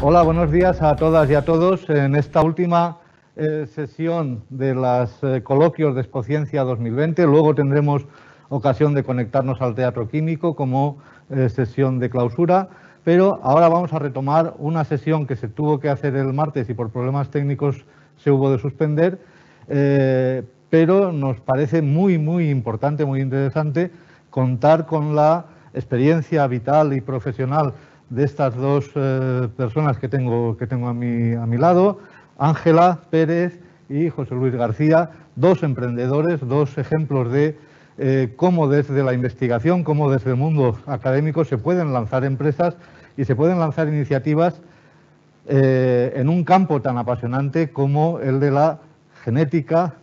Hola, buenos días a todas y a todos. En esta última sesión de los coloquios de Expociencia 2020, luego tendremos ocasión de conectarnos al Teatro Químico como sesión de clausura, pero ahora vamos a retomar una sesión que se tuvo que hacer el martes y por problemas técnicos se hubo de suspender, pero nos parece muy importante, muy interesante contar con la experiencia vital y profesional de estas dos personas que tengo a mi lado, Ángela Pérez y José Luis García, dos emprendedores, dos ejemplos de cómo desde la investigación, cómo desde el mundo académico se pueden lanzar empresas y se pueden lanzar iniciativas en un campo tan apasionante como el de la genética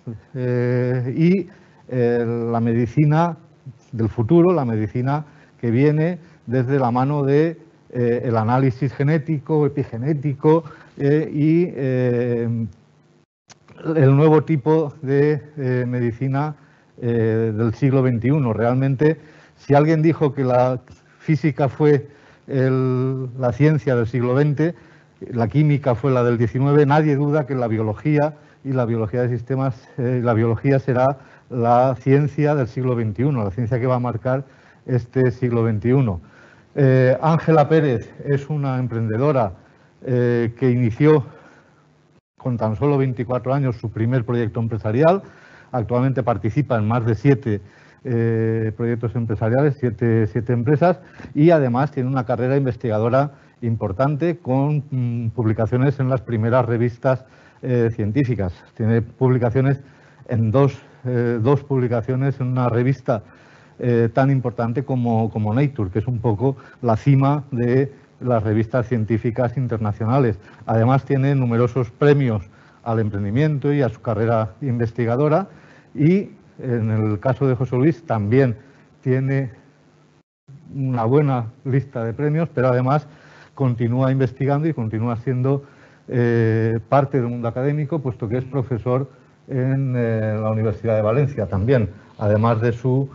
y la medicina del futuro, la medicina que viene desde la mano de el análisis genético, epigenético y el nuevo tipo de medicina del siglo XXI. Realmente, si alguien dijo que la física fue la ciencia del siglo XX, la química fue la del XIX, nadie duda que la biología y la biología de sistemas, la biología será la ciencia del siglo XXI, la ciencia que va a marcar este siglo XXI. Ángela Pérez es una emprendedora que inició con tan solo 24 años su primer proyecto empresarial. Actualmente participa en más de 7 proyectos empresariales, 7 empresas, y además tiene una carrera investigadora importante con publicaciones en las primeras revistas científicas. Tiene publicaciones en dos publicaciones en una revista tan importante como Nature, que es un poco la cima de las revistas científicas internacionales. Además tiene numerosos premios al emprendimiento y a su carrera investigadora, y en el caso de José Luis también tiene una buena lista de premios, pero además continúa investigando y continúa siendo parte del mundo académico, puesto que es profesor en la Universidad de Valencia también, además de su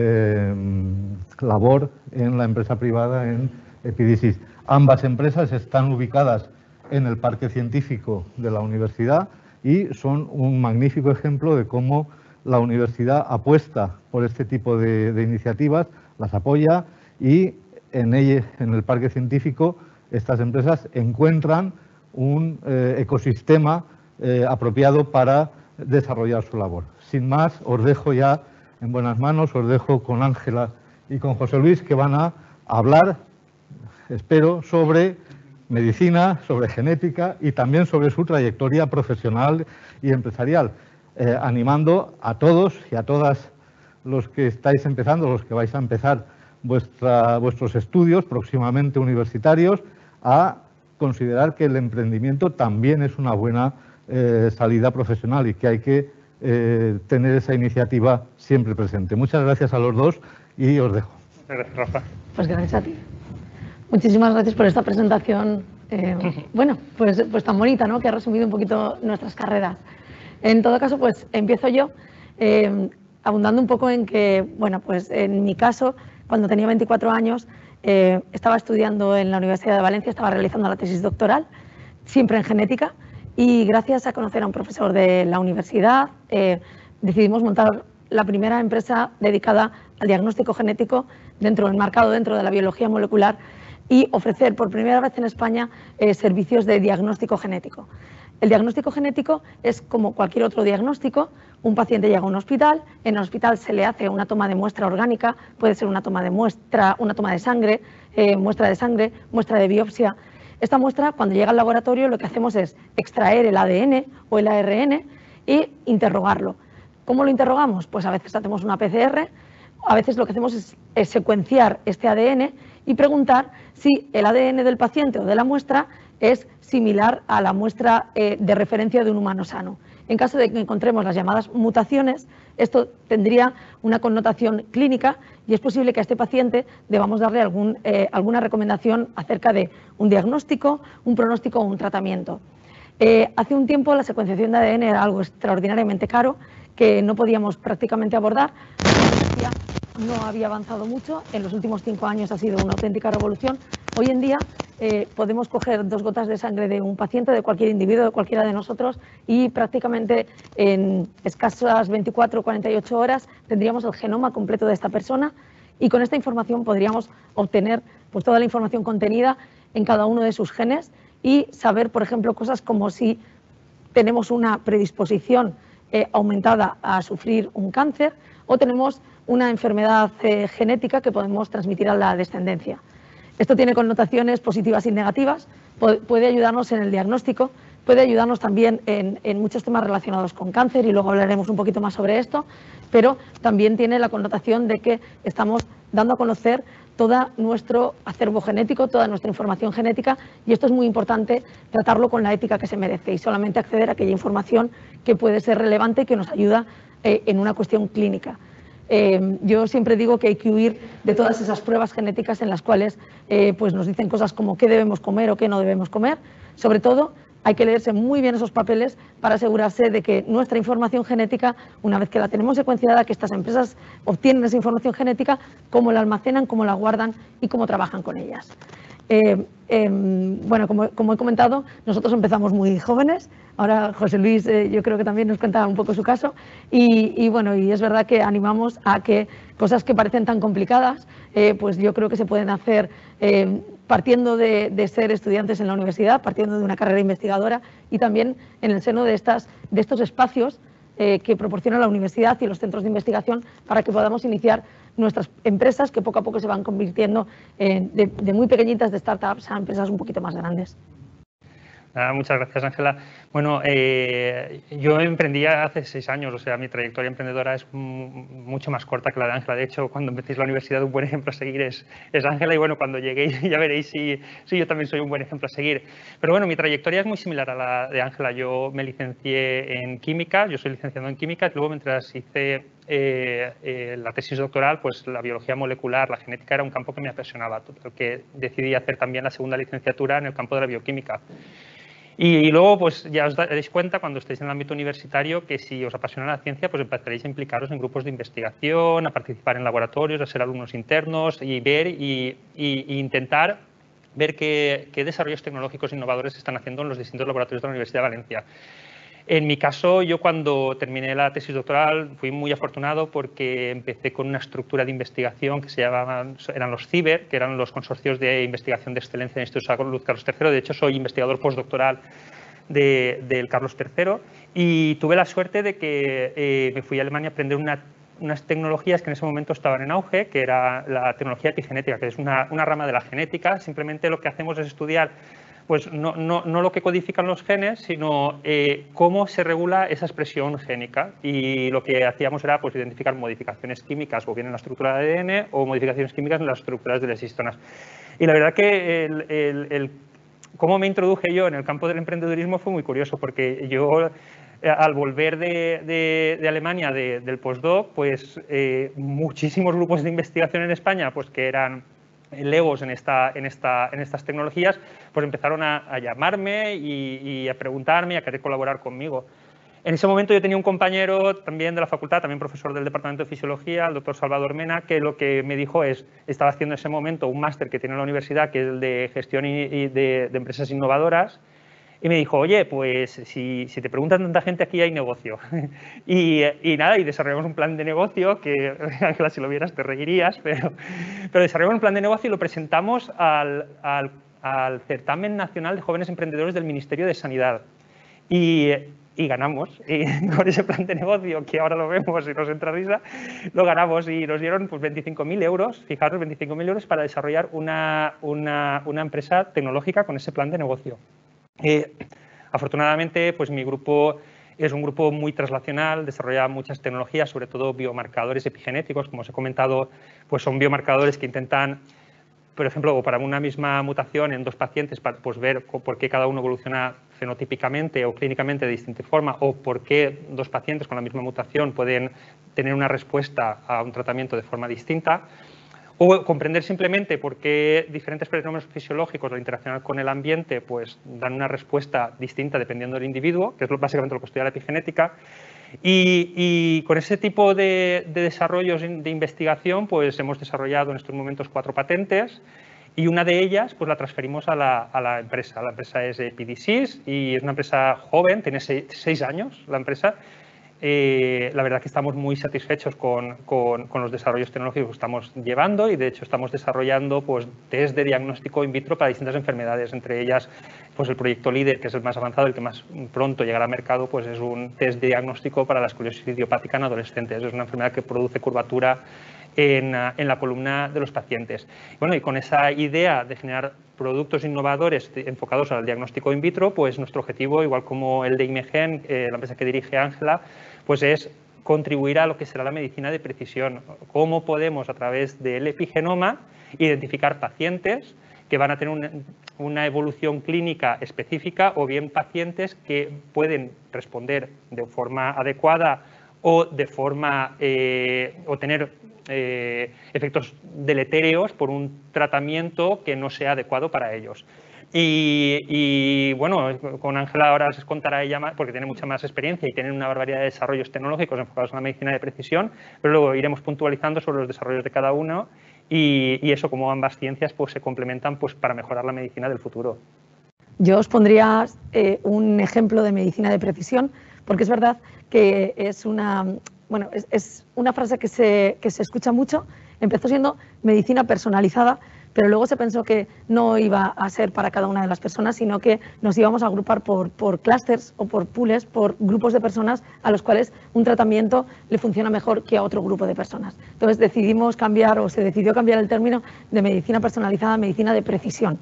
labor en la empresa privada en Epidisis. Ambas empresas están ubicadas en el parque científico de la universidad y son un magnífico ejemplo de cómo la universidad apuesta por este tipo de iniciativas, las apoya, y en el parque científico estas empresas encuentran un ecosistema apropiado para desarrollar su labor. Sin más, os dejo ya en buenas manos, os dejo con Ángela y con José Luis, que van a hablar, espero, sobre medicina, sobre genética y también sobre su trayectoria profesional y empresarial, animando a todos y a todas los que estáis empezando, los que vais a empezar vuestros estudios próximamente universitarios, a considerar que el emprendimiento también es una buena salida profesional y que hay que tener esa iniciativa siempre presente. Muchas gracias a los dos y os dejo. Muchas gracias, Rafa. Pues gracias a ti. Muchísimas gracias por esta presentación, bueno, pues tan bonita, ¿no?, que ha resumido un poquito nuestras carreras. En todo caso, pues empiezo yo, abundando un poco en que, bueno, pues en mi caso, cuando tenía 24 años, estaba estudiando en la Universidad de Valencia, estaba realizando la tesis doctoral, siempre en genética, y gracias a conocer a un profesor de la universidad, decidimos montar la primera empresa dedicada al diagnóstico genético dentro del mercado, dentro de la biología molecular, y ofrecer por primera vez en España servicios de diagnóstico genético. El diagnóstico genético es como cualquier otro diagnóstico. Un paciente llega a un hospital, en el hospital se le hace una toma de muestra orgánica, puede ser una toma de muestra, una toma de sangre, muestra de biopsia. Esta muestra, cuando llega al laboratorio, lo que hacemos es extraer el ADN o el ARN e interrogarlo. ¿Cómo lo interrogamos? Pues a veces hacemos una PCR, a veces lo que hacemos es secuenciar este ADN y preguntar si el ADN del paciente o de la muestra es similar a la muestra de referencia de un humano sano. En caso de que encontremos las llamadas mutaciones, esto tendría una connotación clínica y es posible que a este paciente debamos darle alguna recomendación acerca de un diagnóstico, un pronóstico o un tratamiento. Hace un tiempo la secuenciación de ADN era algo extraordinariamente caro que no podíamos prácticamente abordar. No había avanzado mucho, en los últimos 5 años ha sido una auténtica revolución. Hoy en día podemos coger 2 gotas de sangre de un paciente, de cualquier individuo, de cualquiera de nosotros, y prácticamente en escasas 24 o 48 horas tendríamos el genoma completo de esta persona, y con esta información podríamos obtener pues, toda la información contenida en cada uno de sus genes y saber, por ejemplo, cosas como si tenemos una predisposición aumentada a sufrir un cáncer o tenemos una enfermedad genética que podemos transmitir a la descendencia. Esto tiene connotaciones positivas y negativas, puede ayudarnos en el diagnóstico, puede ayudarnos también en muchos temas relacionados con cáncer, y luego hablaremos un poquito más sobre esto, pero también tiene la connotación de que estamos dando a conocer todo nuestro acervo genético, toda nuestra información genética, y esto es muy importante tratarlo con la ética que se merece y solamente acceder a aquella información que puede ser relevante y que nos ayuda en una cuestión clínica. Yo siempre digo que hay que huir de todas esas pruebas genéticas en las cuales pues nos dicen cosas como qué debemos comer o qué no debemos comer. Sobre todo, hay que leerse muy bien esos papeles para asegurarse de que nuestra información genética, una vez que la tenemos secuenciada, que estas empresas obtienen esa información genética, cómo la almacenan, cómo la guardan y cómo trabajan con ellas. Bueno, como he comentado, nosotros empezamos muy jóvenes. Ahora José Luis yo creo que también nos cuenta un poco su caso y bueno, y es verdad que animamos a que cosas que parecen tan complicadas, pues yo creo que se pueden hacer partiendo de ser estudiantes en la universidad, partiendo de una carrera investigadora y también en el seno de estos espacios que proporciona la universidad y los centros de investigación para que podamos iniciar nuestras empresas que poco a poco se van convirtiendo de muy pequeñitas, de startups, a empresas un poquito más grandes. Muchas gracias, Ángela. Bueno, yo emprendí hace 6 años, o sea, mi trayectoria emprendedora es mucho más corta que la de Ángela. De hecho, cuando empecéis la universidad, un buen ejemplo a seguir es Ángela, y bueno, cuando lleguéis ya veréis si yo también soy un buen ejemplo a seguir. Pero bueno, mi trayectoria es muy similar a la de Ángela. Yo me licencié en química, yo soy licenciado en química, y luego mientras hice la tesis doctoral, pues la biología molecular, la genética era un campo que me apasionaba, lo que decidí hacer también la segunda licenciatura en el campo de la bioquímica. Y luego, pues ya os daréis cuenta cuando estéis en el ámbito universitario que si os apasiona la ciencia, pues empezaréis a implicaros en grupos de investigación, a participar en laboratorios, a ser alumnos internos y ver y intentar ver qué desarrollos tecnológicos innovadores se están haciendo en los distintos laboratorios de la Universidad de Valencia. En mi caso, yo cuando terminé la tesis doctoral fui muy afortunado porque empecé con una estructura de investigación que se llamaban, eran los CIBER, que eran los consorcios de investigación de excelencia del Instituto de Salud Carlos III. De hecho, soy investigador postdoctoral del Carlos III y tuve la suerte de que me fui a Alemania a aprender unas tecnologías que en ese momento estaban en auge, que era la tecnología epigenética, que es una rama de la genética. Simplemente lo que hacemos es estudiar pues no lo que codifican los genes, sino cómo se regula esa expresión génica. Y lo que hacíamos era pues, identificar modificaciones químicas o bien en la estructura de ADN o modificaciones químicas en las estructuras de las histonas. Y la verdad que cómo me introduje yo en el campo del emprendedurismo fue muy curioso, porque yo al volver de Alemania del postdoc, pues muchísimos grupos de investigación en España pues que eran legos en estas tecnologías, pues empezaron a llamarme y a preguntarme y a querer colaborar conmigo. En ese momento yo tenía un compañero también de la facultad, también profesor del Departamento de Fisiología, el doctor Salvador Mena, que lo que me dijo estaba haciendo en ese momento un máster que tiene la universidad, que es el de gestión y de empresas innovadoras, y me dijo, oye, pues si te preguntan tanta gente, aquí hay negocio. y nada, y desarrollamos un plan de negocio que, Ángela, si lo vieras te reirías, pero desarrollamos un plan de negocio y lo presentamos al Certamen Nacional de Jóvenes Emprendedores del Ministerio de Sanidad. Y ganamos, y con ese plan de negocio, que ahora lo vemos y nos entra risa, lo ganamos y nos dieron pues 25.000 euros, fijaros, 25.000 euros para desarrollar una empresa tecnológica con ese plan de negocio. Afortunadamente, pues mi grupo es un grupo muy translacional, desarrolla muchas tecnologías, sobre todo biomarcadores epigenéticos. Como os he comentado, pues son biomarcadores que intentan, por ejemplo, para una misma mutación en 2 pacientes, pues ver por qué cada uno evoluciona fenotípicamente o clínicamente de distinta forma, o por qué 2 pacientes con la misma mutación pueden tener una respuesta a un tratamiento de forma distinta. O comprender simplemente por qué diferentes fenómenos fisiológicos al interaccionar con el ambiente pues, dan una respuesta distinta dependiendo del individuo, que es básicamente lo que estudia la epigenética. Y con ese tipo de desarrollos de investigación pues, hemos desarrollado en estos momentos 4 patentes Y una de ellas pues la transferimos a la empresa. La empresa es PDSys y es una empresa joven, tiene 6 años la empresa. La verdad que estamos muy satisfechos con los desarrollos tecnológicos que estamos llevando y de hecho estamos desarrollando pues, test de diagnóstico in vitro para distintas enfermedades, entre ellas pues, el proyecto LEADER, que es el más avanzado, el que más pronto llegará al mercado, pues es un test de diagnóstico para la escoliosis idiopática en adolescentes. Es una enfermedad que produce curvatura en la columna de los pacientes. Bueno, y con esa idea de generar productos innovadores enfocados al diagnóstico in vitro, pues nuestro objetivo, igual como el de Imegen, la empresa que dirige Ángela, pues es contribuir a lo que será la medicina de precisión. Cómo podemos, a través del epigenoma, identificar pacientes que van a tener una evolución clínica específica o bien pacientes que pueden responder de forma adecuada o de forma o tener efectos deletéreos por un tratamiento que no sea adecuado para ellos. Y bueno, con Ángela ahora os contará ella más porque tiene mucha más experiencia y tiene una barbaridad de desarrollos tecnológicos enfocados en la medicina de precisión, pero luego iremos puntualizando sobre los desarrollos de cada uno y eso, como ambas ciencias pues, se complementan pues, para mejorar la medicina del futuro. Yo os pondría un ejemplo de medicina de precisión, porque es verdad que es una, bueno, es una frase que se escucha mucho. Empezó siendo medicina personalizada, pero luego se pensó que no iba a ser para cada una de las personas, sino que nos íbamos a agrupar por clústeres o por pools, por grupos de personas a los cuales un tratamiento le funciona mejor que a otro grupo de personas. Entonces decidimos cambiar, o se decidió cambiar el término de medicina personalizada a medicina de precisión.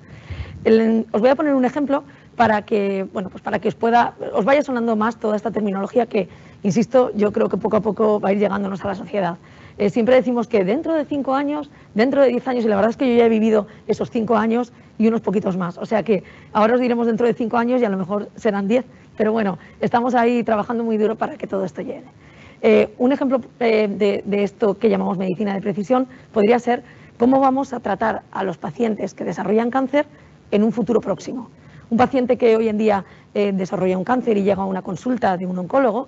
Os voy a poner un ejemplo para que, bueno, pues para que os vaya sonando más toda esta terminología que, insisto, yo creo que poco a poco va a ir llegándonos a la sociedad. Siempre decimos que dentro de 5 años, dentro de 10 años, y la verdad es que yo ya he vivido esos 5 años y unos poquitos más. O sea que ahora os diremos dentro de 5 años y a lo mejor serán 10. Pero bueno, estamos ahí trabajando muy duro para que todo esto llegue. Un ejemplo de esto que llamamos medicina de precisión podría ser cómo vamos a tratar a los pacientes que desarrollan cáncer en un futuro próximo. Un paciente que hoy en día desarrolla un cáncer y llega a una consulta de un oncólogo,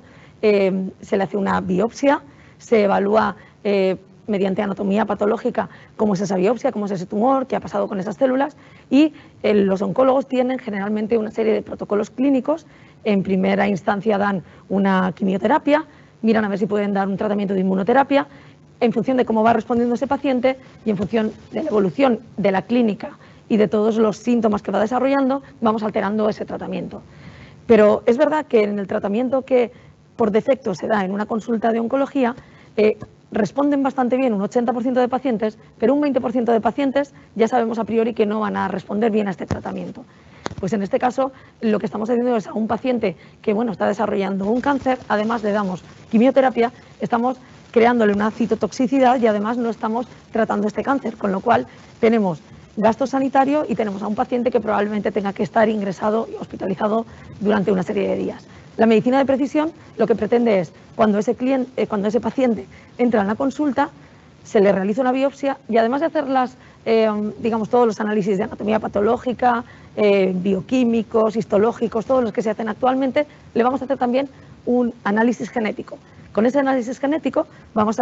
se le hace una biopsia, se evalúa mediante anatomía patológica cómo es esa biopsia, cómo es ese tumor, qué ha pasado con esas células, y los oncólogos tienen generalmente una serie de protocolos clínicos. En primera instancia dan una quimioterapia, miran a ver si pueden dar un tratamiento de inmunoterapia, en función de cómo va respondiendo ese paciente y en función de la evolución de la clínica y de todos los síntomas que va desarrollando, vamos alterando ese tratamiento. Pero es verdad que en el tratamiento que por defecto se da en una consulta de oncología, responden bastante bien un 80% de pacientes, pero un 20% de pacientes ya sabemos a priori que no van a responder bien a este tratamiento. Pues en este caso lo que estamos haciendo es a un paciente que bueno, está desarrollando un cáncer, además le damos quimioterapia, estamos creándole una citotoxicidad y además no estamos tratando este cáncer, con lo cual tenemos gasto sanitario y tenemos a un paciente que probablemente tenga que estar ingresado y hospitalizado durante una serie de días. La medicina de precisión lo que pretende es, cuando ese paciente entra en la consulta, se le realiza una biopsia y además de hacer digamos, todos los análisis de anatomía patológica, bioquímicos, histológicos, todos los que se hacen actualmente, le vamos a hacer también un análisis genético. Con ese análisis genético vamos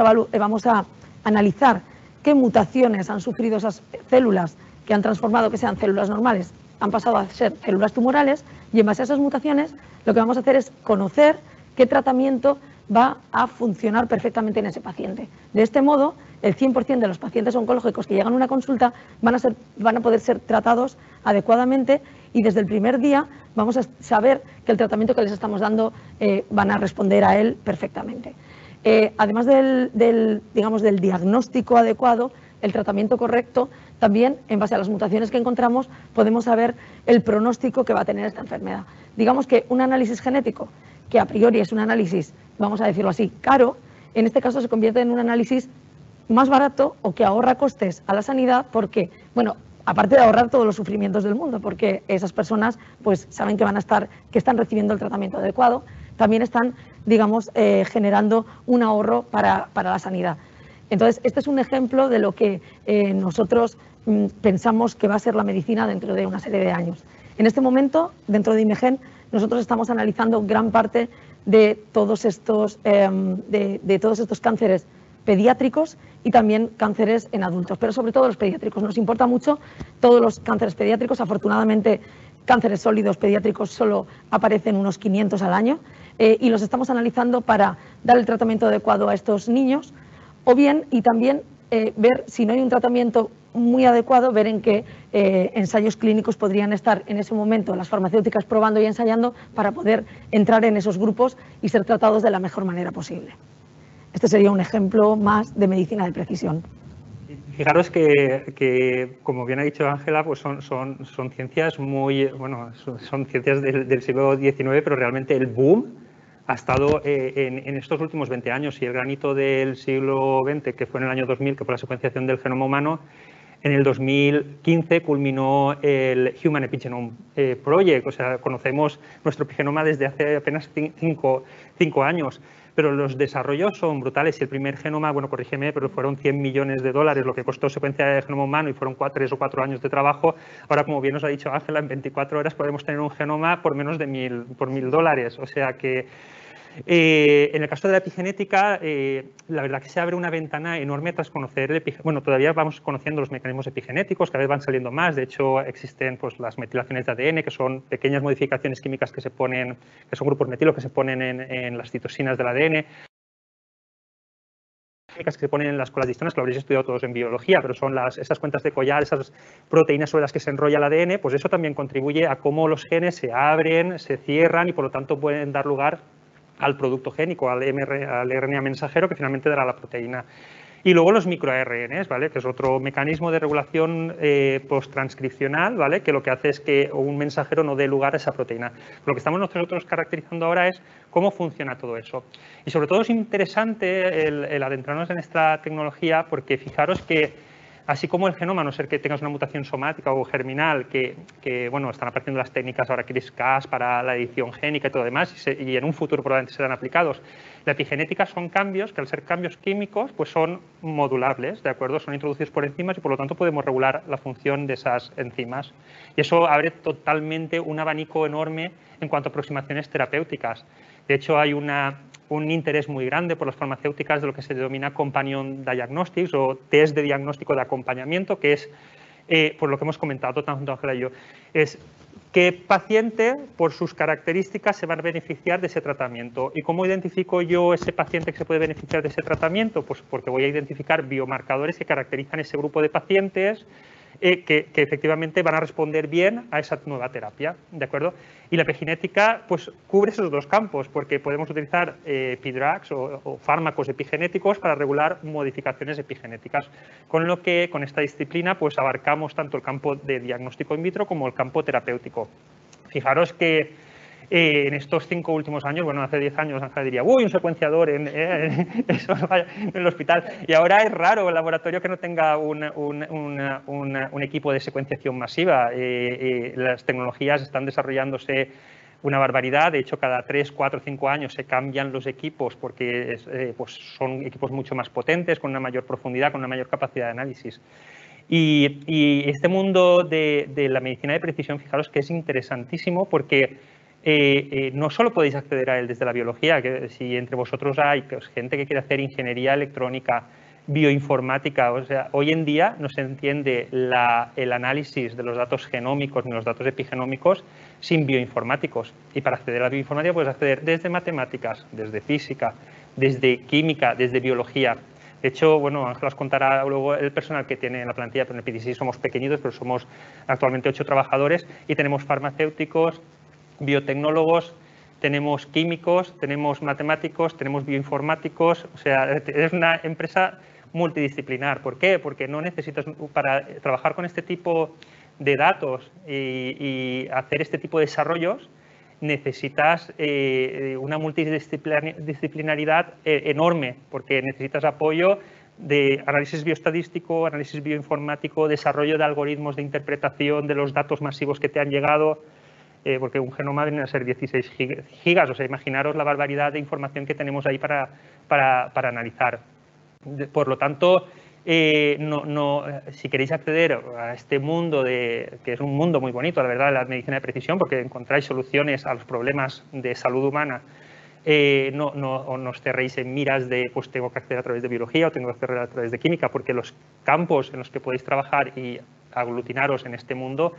a analizar qué mutaciones han sufrido esas células que han transformado que sean células normales, han pasado a ser células tumorales, y en base a esas mutaciones lo que vamos a hacer es conocer qué tratamiento va a funcionar perfectamente en ese paciente. De este modo, el 100% de los pacientes oncológicos que llegan a una consulta van a poder ser tratados adecuadamente y desde el primer día vamos a saber que el tratamiento que les estamos dando van a responder a él perfectamente. Además del diagnóstico adecuado, el tratamiento correcto, también en base a las mutaciones que encontramos podemos saber el pronóstico que va a tener esta enfermedad. Digamos que un análisis genético, que a priori es un análisis, vamos a decirlo así, caro, en este caso se convierte en un análisis más barato o que ahorra costes a la sanidad porque, bueno, aparte de ahorrar todos los sufrimientos del mundo, porque esas personas pues saben que que están recibiendo el tratamiento adecuado, también están, digamos, generando un ahorro para la sanidad. Entonces, este es un ejemplo de lo que nosotros pensamos que va a ser la medicina dentro de una serie de años. En este momento, dentro de Imegen, nosotros estamos analizando gran parte de todos estos cánceres pediátricos y también cánceres en adultos, pero sobre todo los pediátricos. Nos importa mucho todos los cánceres pediátricos. Afortunadamente, cánceres sólidos pediátricos solo aparecen unos 500 al año y los estamos analizando para dar el tratamiento adecuado a estos niños o bien, y también ver si no hay un tratamiento muy adecuado, ver en qué ensayos clínicos podrían estar en ese momento las farmacéuticas probando y ensayando para poder entrar en esos grupos y ser tratados de la mejor manera posible. Este sería un ejemplo más de medicina de precisión. Fijaros que como bien ha dicho Ángela, pues son ciencias muy, bueno, son ciencias del siglo XIX, pero realmente el boom ha estado en estos últimos 20 años, y el granito del siglo XX, que fue en el año 2000, que fue la secuenciación del genoma humano, en el 2015 culminó el Human Epigenome Project. O sea, conocemos nuestro epigenoma desde hace apenas 5 años, pero los desarrollos son brutales. Y el primer genoma, bueno, corrígeme, pero fueron 100 millones de dólares lo que costó secuenciar el genoma humano, y fueron 3 o 4 años de trabajo. Ahora, como bien nos ha dicho Ángela, en 24 horas podemos tener un genoma por menos de $1.000. O sea que en el caso de la epigenética, la verdad que se abre una ventana enorme tras conocer bueno, todavía vamos conociendo los mecanismos epigenéticos, cada vez van saliendo más. De hecho, existen pues las metilaciones de ADN, que son pequeñas modificaciones químicas que se ponen, que son grupos metilo que se ponen en las citosinas del ADN, que se ponen en las colas de histonas, que lo habréis estudiado todos en biología, pero son esas cuentas de collar, esas proteínas sobre las que se enrolla el ADN. Pues eso también contribuye a cómo los genes se abren, se cierran y por lo tanto pueden dar lugar al producto génico, al RNA mensajero, que finalmente dará la proteína. Y luego los microARNs, ¿vale? Que es otro mecanismo de regulación posttranscripcional, ¿vale? Que lo que hace es que un mensajero no dé lugar a esa proteína. Lo que estamos nosotros caracterizando ahora es cómo funciona todo eso. Y sobre todo es interesante el adentrarnos en esta tecnología, porque fijaros que así como el genoma, a no ser que tengas una mutación somática o germinal, que bueno, están apareciendo las técnicas ahora CRISPR-Cas para la edición génica y todo lo demás, y en un futuro probablemente serán aplicados. La epigenética son cambios que, al ser cambios químicos, pues son modulables, ¿de acuerdo? Son introducidos por enzimas y por lo tanto podemos regular la función de esas enzimas. Y eso abre totalmente un abanico enorme en cuanto a aproximaciones terapéuticas. De hecho, hay un interés muy grande por las farmacéuticas de lo que se denomina companion diagnostics, o test de diagnóstico de acompañamiento, que es, por lo que hemos comentado tanto Ángela y yo, es qué paciente, por sus características, se va a beneficiar de ese tratamiento. ¿Y cómo identifico yo ese paciente que se puede beneficiar de ese tratamiento? Pues porque voy a identificar biomarcadores que caracterizan ese grupo de pacientes que efectivamente van a responder bien a esa nueva terapia, ¿de acuerdo? Y la epigenética pues cubre esos dos campos, porque podemos utilizar epidrugs o fármacos epigenéticos para regular modificaciones epigenéticas, con lo que con esta disciplina pues abarcamos tanto el campo de diagnóstico in vitro como el campo terapéutico. Fijaros que en estos 5 últimos años, bueno, hace 10 años Ángela diría, uy, un secuenciador en el hospital. Y ahora es raro el laboratorio que no tenga un equipo de secuenciación masiva. Las tecnologías están desarrollándose una barbaridad. De hecho, cada 3, 4, 5 años se cambian los equipos porque pues son equipos mucho más potentes, con una mayor profundidad, con una mayor capacidad de análisis. Y este mundo de la medicina de precisión, fijaros que es interesantísimo porque no solo podéis acceder a él desde la biología, que si entre vosotros hay gente que quiere hacer ingeniería electrónica, bioinformática, o sea, hoy en día no se entiende el análisis de los datos genómicos ni los datos epigenómicos sin bioinformáticos. Y para acceder a la bioinformática puedes acceder desde matemáticas, desde física, desde química, desde biología. De hecho, bueno, Ángela os contará luego el personal que tiene en la plantilla, pero en el PTC somos pequeñitos, pero somos actualmente 8 trabajadores y tenemos farmacéuticos, biotecnólogos, tenemos químicos, tenemos matemáticos, tenemos bioinformáticos. O sea, es una empresa multidisciplinar. ¿Por qué? Porque no necesitas, para trabajar con este tipo de datos y hacer este tipo de desarrollos, necesitas una multidisciplinaridad enorme, porque necesitas apoyo de análisis bioestadístico, análisis bioinformático, desarrollo de algoritmos de interpretación de los datos masivos que te han llegado, porque un genoma viene a ser 16 gigas, o sea, imaginaros la barbaridad de información que tenemos ahí para analizar. Por lo tanto, si queréis acceder a este mundo, que es un mundo muy bonito, la verdad, de la medicina de precisión, porque encontráis soluciones a los problemas de salud humana no os cerréis en miras de pues tengo que acceder a través de biología o tengo que acceder a través de química, porque los campos en los que podéis trabajar y aglutinaros en este mundo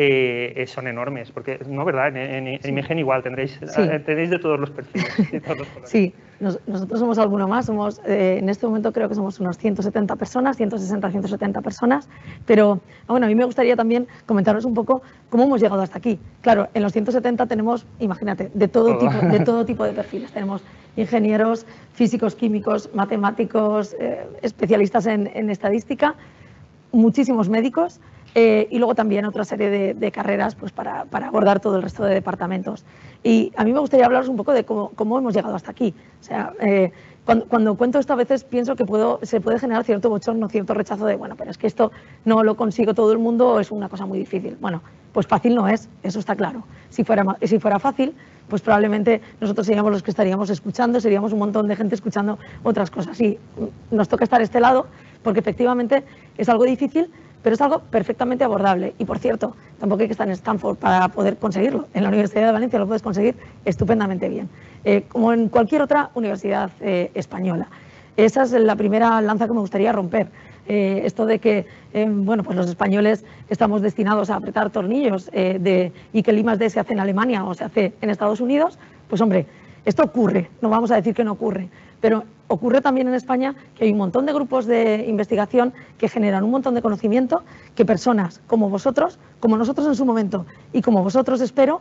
son enormes, porque no, ¿verdad? En Imagen igual tenéis de todos los perfiles. De todos los colores. Sí, nosotros somos alguno más, en este momento creo que somos unos 170 personas, 160, 170 personas, pero bueno, a mí me gustaría también comentaros un poco cómo hemos llegado hasta aquí. Claro, en los 170 tenemos, imagínate, de todo tipo de perfiles. Tenemos ingenieros, físicos, químicos, matemáticos, especialistas en estadística, muchísimos médicos y luego también otra serie de carreras pues, para abordar todo el resto de departamentos. Y a mí me gustaría hablaros un poco de cómo hemos llegado hasta aquí. O sea, cuando cuento esto a veces pienso que se puede generar cierto bochorno, cierto rechazo de, bueno, pero es que esto no lo consigue todo el mundo o es una cosa muy difícil. Bueno, pues fácil no es, eso está claro. Si fuera fácil, pues probablemente nosotros seríamos los que estaríamos escuchando, seríamos un montón de gente escuchando otras cosas. Y nos toca estar a este lado porque efectivamente es algo difícil, pero es algo perfectamente abordable. Y por cierto, tampoco hay que estar en Stanford para poder conseguirlo. En la Universidad de Valencia lo puedes conseguir estupendamente bien, como en cualquier otra universidad española. Esa es la primera lanza que me gustaría romper. Esto de que bueno, pues los españoles estamos destinados a apretar tornillos y que el I+D se hace en Alemania o se hace en Estados Unidos, pues hombre, esto ocurre, no vamos a decir que no ocurre, pero ocurre también en España que hay un montón de grupos de investigación que generan un montón de conocimiento que personas como vosotros, como nosotros en su momento y como vosotros espero,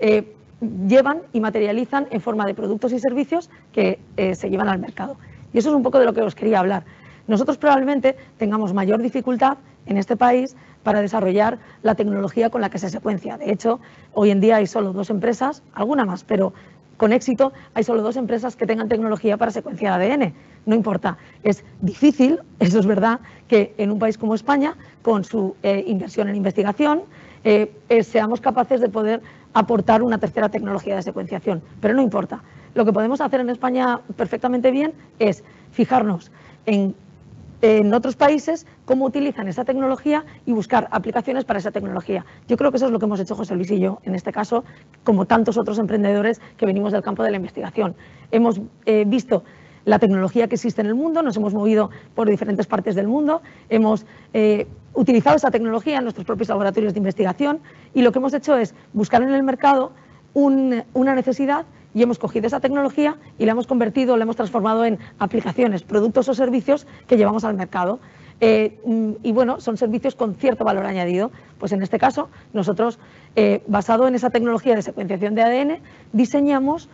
llevan y materializan en forma de productos y servicios que se llevan al mercado. Y eso es un poco de lo que os quería hablar. Nosotros probablemente tengamos mayor dificultad en este país para desarrollar la tecnología con la que se secuencia. De hecho, hoy en día hay solo 2 empresas, alguna más, pero con éxito hay solo 2 empresas que tengan tecnología para secuenciar ADN. No importa, es difícil, eso es verdad, que en un país como España, con su inversión en investigación, seamos capaces de poder aportar una tercera tecnología de secuenciación, pero no importa. Lo que podemos hacer en España perfectamente bien es fijarnos en otros países cómo utilizan esa tecnología y buscar aplicaciones para esa tecnología. Yo creo que eso es lo que hemos hecho José Luis y yo, en este caso, como tantos otros emprendedores que venimos del campo de la investigación. Hemos visto la tecnología que existe en el mundo, nos hemos movido por diferentes partes del mundo, hemos utilizado esa tecnología en nuestros propios laboratorios de investigación y lo que hemos hecho es buscar en el mercado una necesidad y hemos cogido esa tecnología y la hemos convertido, la hemos transformado en aplicaciones, productos o servicios que llevamos al mercado. Y bueno, son servicios con cierto valor añadido. Pues en este caso, nosotros, basado en esa tecnología de secuenciación de ADN, diseñamos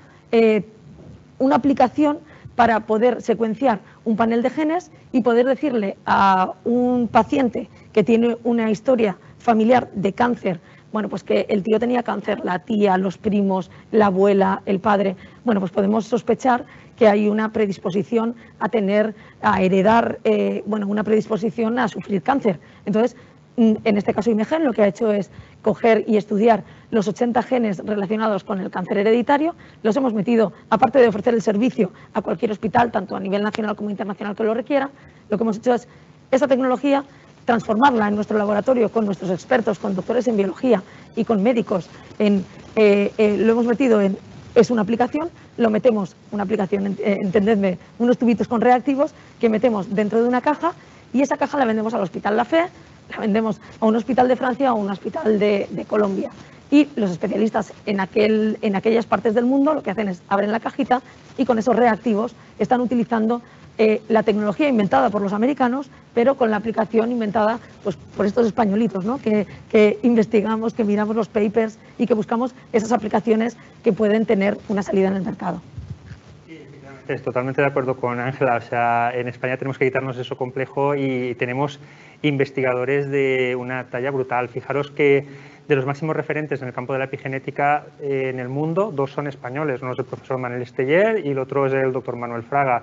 una aplicación para poder secuenciar un panel de genes y poder decirle a un paciente que tiene una historia familiar de cáncer, bueno, pues que el tío tenía cáncer, la tía, los primos, la abuela, el padre, bueno, pues podemos sospechar que hay una predisposición a heredar, bueno, una predisposición a sufrir cáncer. Entonces, en este caso Imagen lo que ha hecho es coger y estudiar los 80 genes relacionados con el cáncer hereditario, los hemos metido, aparte de ofrecer el servicio a cualquier hospital, tanto a nivel nacional como internacional que lo requiera, lo que hemos hecho es esa tecnología transformarla en nuestro laboratorio con nuestros expertos, con doctores en biología y con médicos. Lo hemos metido es una aplicación, lo metemos, una aplicación, entendedme, unos tubitos con reactivos que metemos dentro de una caja y esa caja la vendemos al Hospital La Fe, la vendemos a un hospital de Francia o a un hospital de Colombia. Y los especialistas en aquellas partes del mundo lo que hacen es abren la cajita y con esos reactivos están utilizando la tecnología inventada por los americanos, pero con la aplicación inventada pues, por estos españolitos, ¿no? que investigamos, que miramos los papers y que buscamos esas aplicaciones que pueden tener una salida en el mercado. Estoy totalmente de acuerdo con Ángela. O sea, en España tenemos que quitarnos eso complejo y tenemos investigadores de una talla brutal. Fijaros que de los máximos referentes en el campo de la epigenética en el mundo, 2 son españoles. Uno es el profesor Manuel Esteller y el otro es el doctor Manuel Fraga.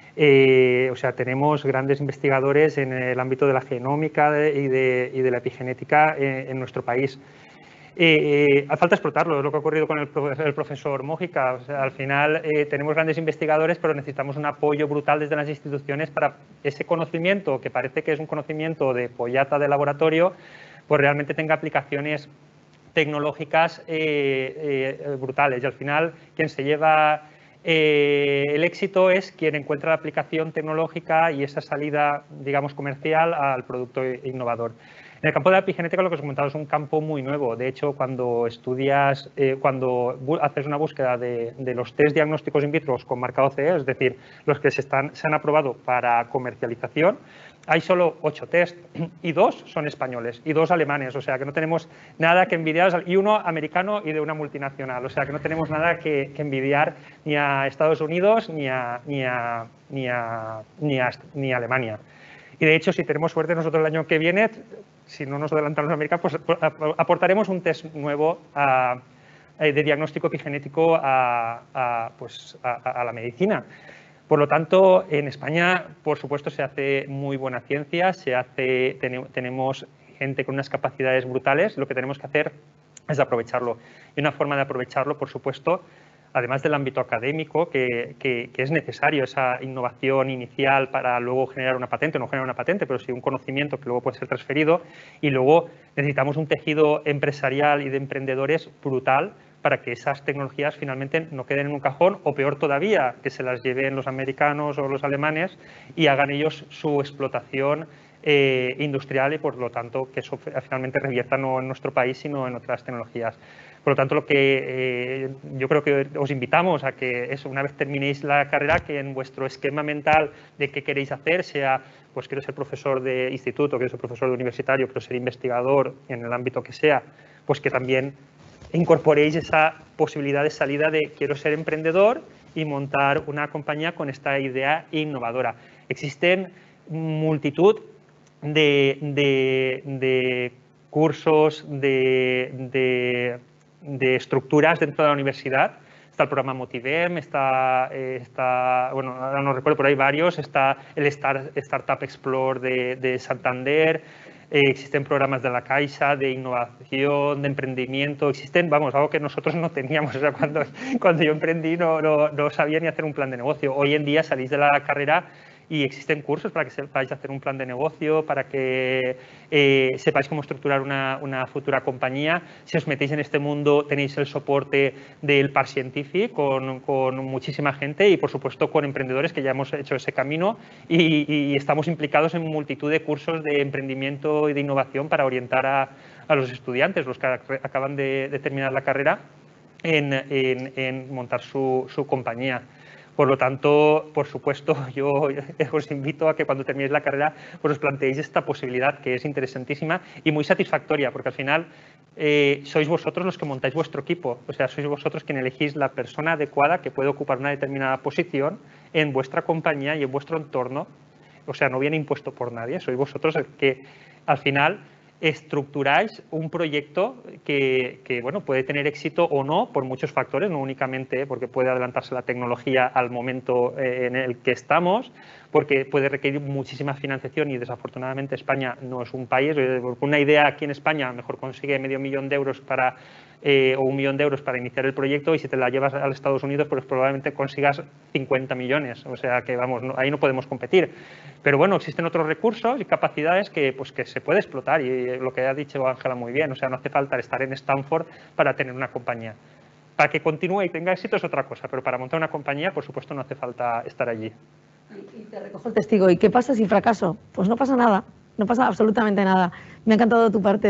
O sea, tenemos grandes investigadores en el ámbito de la genómica y de la epigenética en nuestro país. Hace falta explotarlo, es lo que ha ocurrido con el profesor Mójica. O sea, al final tenemos grandes investigadores, pero necesitamos un apoyo brutal desde las instituciones para ese conocimiento, que parece que es un conocimiento de pollata de laboratorio, pues realmente tenga aplicaciones tecnológicas brutales. Y al final, quien se lleva el éxito es quien encuentra la aplicación tecnológica y esa salida, digamos, comercial al producto innovador. En el campo de la epigenética, lo que os he comentado, es un campo muy nuevo. De hecho, cuando estudias, cuando haces una búsqueda de los test diagnósticos in vitro con marcado CE, es decir, los que se han aprobado para comercialización, hay solo 8 test y 2 son españoles y 2 alemanes, o sea que no tenemos nada que envidiar, y uno americano y de una multinacional, o sea que no tenemos nada que envidiar ni a Estados Unidos ni a Alemania. Y de hecho, si tenemos suerte nosotros el año que viene, si no nos adelantan los americanos, pues aportaremos un test nuevo de diagnóstico epigenético a la medicina. Por lo tanto, en España, por supuesto, se hace muy buena ciencia, tenemos gente con unas capacidades brutales. Lo que tenemos que hacer es aprovecharlo. Y una forma de aprovecharlo, por supuesto, además del ámbito académico, que es necesario esa innovación inicial para luego generar una patente, no generar una patente, pero sí un conocimiento que luego puede ser transferido. Y luego necesitamos un tejido empresarial y de emprendedores brutal para que esas tecnologías finalmente no queden en un cajón, o peor todavía, que se las lleven los americanos o los alemanes y hagan ellos su explotación industrial y, por lo tanto, que eso finalmente revierta no en nuestro país, sino en otras tecnologías. Por lo tanto, lo que yo creo que os invitamos a que eso, una vez terminéis la carrera, que en vuestro esquema mental de qué queréis hacer sea, pues quiero ser profesor de instituto, quiero ser profesor de universitario, quiero ser investigador en el ámbito que sea, pues que también incorporéis esa posibilidad de salida de quiero ser emprendedor y montar una compañía con esta idea innovadora. Existen multitud de cursos, de estructuras dentro de la universidad. Está el programa Motivem, bueno, ahora no recuerdo, pero hay varios. Está el Startup Explore de Santander. Existen programas de la Caixa, de innovación, de emprendimiento. Existen, vamos, algo que nosotros no teníamos. O sea, cuando yo emprendí no sabía ni hacer un plan de negocio. Hoy en día salís de la carrera y existen cursos para que sepáis hacer un plan de negocio, para que sepáis cómo estructurar una futura compañía. Si os metéis en este mundo, tenéis el soporte del Parc Scientific con muchísima gente y, por supuesto, con emprendedores que ya hemos hecho ese camino y estamos implicados en multitud de cursos de emprendimiento y de innovación para orientar a los estudiantes, los que acaban de terminar la carrera, en montar su compañía. Por lo tanto, por supuesto, yo os invito a que cuando terminéis la carrera pues os planteéis esta posibilidad, que es interesantísima y muy satisfactoria, porque al final sois vosotros los que montáis vuestro equipo. O sea, sois vosotros quien elegís la persona adecuada que puede ocupar una determinada posición en vuestra compañía y en vuestro entorno. O sea, no viene impuesto por nadie, sois vosotros el que al final estructuráis un proyecto que bueno, puede tener éxito o no por muchos factores, no únicamente porque puede adelantarse la tecnología al momento en el que estamos, porque puede requerir muchísima financiación y desafortunadamente España no es un país. Una idea aquí en España a lo mejor consigue medio millón de euros o 1 millón de euros para iniciar el proyecto, y si te la llevas a los Estados Unidos pues probablemente consigas 50 millones, o sea que vamos, ahí no podemos competir. Pero bueno, existen otros recursos y capacidades que se puede explotar, y lo que ha dicho Ángela muy bien, o sea, no hace falta estar en Stanford para tener una compañía. Para que continúe y tenga éxito es otra cosa, pero para montar una compañía, por supuesto, no hace falta estar allí. Y te recojo el testigo. ¿Y qué pasa si fracaso? Pues no pasa nada. No pasa absolutamente nada. Me ha encantado tu parte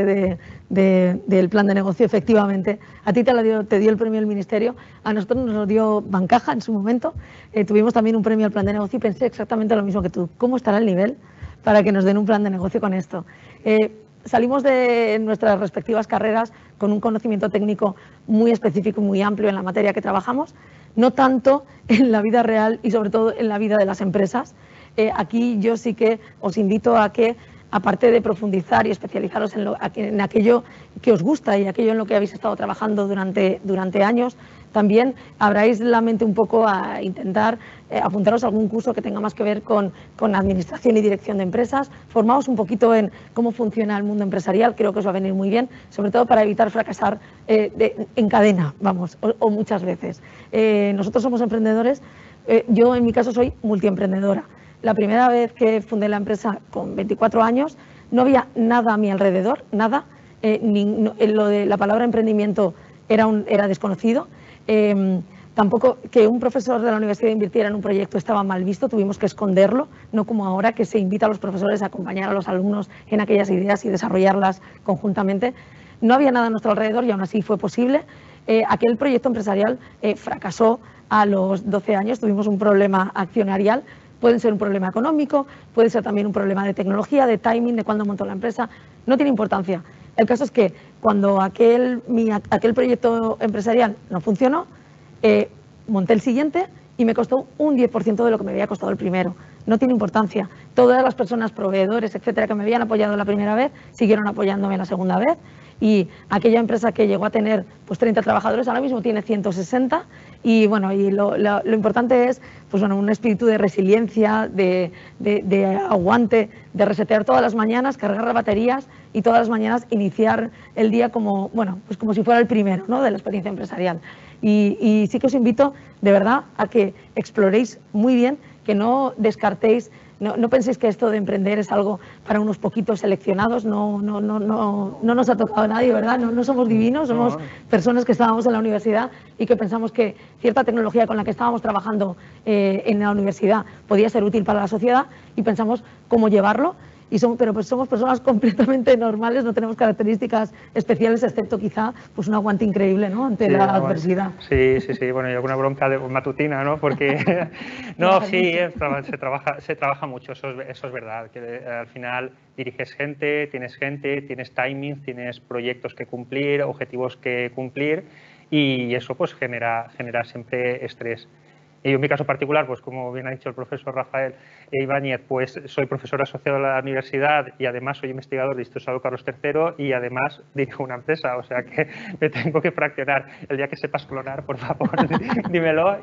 del plan de negocio, efectivamente. A ti te dio el premio del Ministerio, a nosotros nos lo dio Bancaja en su momento. Tuvimos también un premio al plan de negocio y pensé exactamente lo mismo que tú. ¿Cómo estará el nivel para que nos den un plan de negocio con esto? Salimos de nuestras respectivas carreras con un conocimiento técnico muy específico y muy amplio en la materia que trabajamos, no tanto en la vida real y sobre todo en la vida de las empresas. Aquí yo sí que os invito a que, aparte de profundizar y especializaros en aquello que os gusta y aquello en lo que habéis estado trabajando durante años, también abráis la mente un poco a intentar apuntaros a algún curso que tenga más que ver con administración y dirección de empresas. Formaos un poquito en cómo funciona el mundo empresarial, creo que os va a venir muy bien, sobre todo para evitar fracasar en cadena, vamos, o muchas veces. Nosotros somos emprendedores, yo en mi caso soy multiemprendedora. La primera vez que fundé la empresa con 24 años no había nada a mi alrededor, nada. Lo de la palabra emprendimiento era desconocido. Tampoco que un profesor de la universidad invirtiera en un proyecto estaba mal visto, tuvimos que esconderlo, no como ahora que se invita a los profesores a acompañar a los alumnos en aquellas ideas y desarrollarlas conjuntamente. No había nada a nuestro alrededor y aún así fue posible. Aquel proyecto empresarial fracasó a los 12 años, tuvimos un problema accionarial, puede ser un problema económico, puede ser también un problema de tecnología, de timing, de cuándo montó la empresa, no tiene importancia. El caso es que cuando aquel proyecto empresarial no funcionó, monté el siguiente y me costó un 10% de lo que me había costado el primero. No tiene importancia. Todas las personas, proveedores, etcétera, que me habían apoyado la primera vez, siguieron apoyándome la segunda vez. Y aquella empresa que llegó a tener pues 30 trabajadores, ahora mismo tiene 160. Y bueno, y lo importante es pues bueno, un espíritu de resiliencia, de aguante, de resetear todas las mañanas, cargar las baterías y todas las mañanas iniciar el día como, bueno, pues como si fuera el primero, ¿no?, de la experiencia empresarial. Y sí que os invito de verdad a que exploréis muy bien, que no descartéis, no penséis que esto de emprender es algo para unos poquitos seleccionados, no nos ha tocado a nadie, ¿verdad? No somos divinos, somos personas que estábamos en la universidad y que pensamos que cierta tecnología con la que estábamos trabajando en la universidad podía ser útil para la sociedad y pensamos cómo llevarlo. Pero pues somos personas completamente normales, no tenemos características especiales, excepto quizá pues un aguante increíble, ¿no?, ante la adversidad. Sí, bueno, y alguna bronca matutina, ¿no? Porque no, sí, se trabaja mucho, eso es verdad, que al final diriges gente, tienes timing, tienes proyectos que cumplir, objetivos que cumplir y eso pues genera siempre estrés. Y yo en mi caso particular, pues como bien ha dicho el profesor Rafael Ibáñez, pues soy profesor asociado a la universidad y además soy investigador de Instituto Salud Carlos III y además dirijo una empresa, o sea que me tengo que fraccionar. El día que sepas clonar, por favor, dímelo.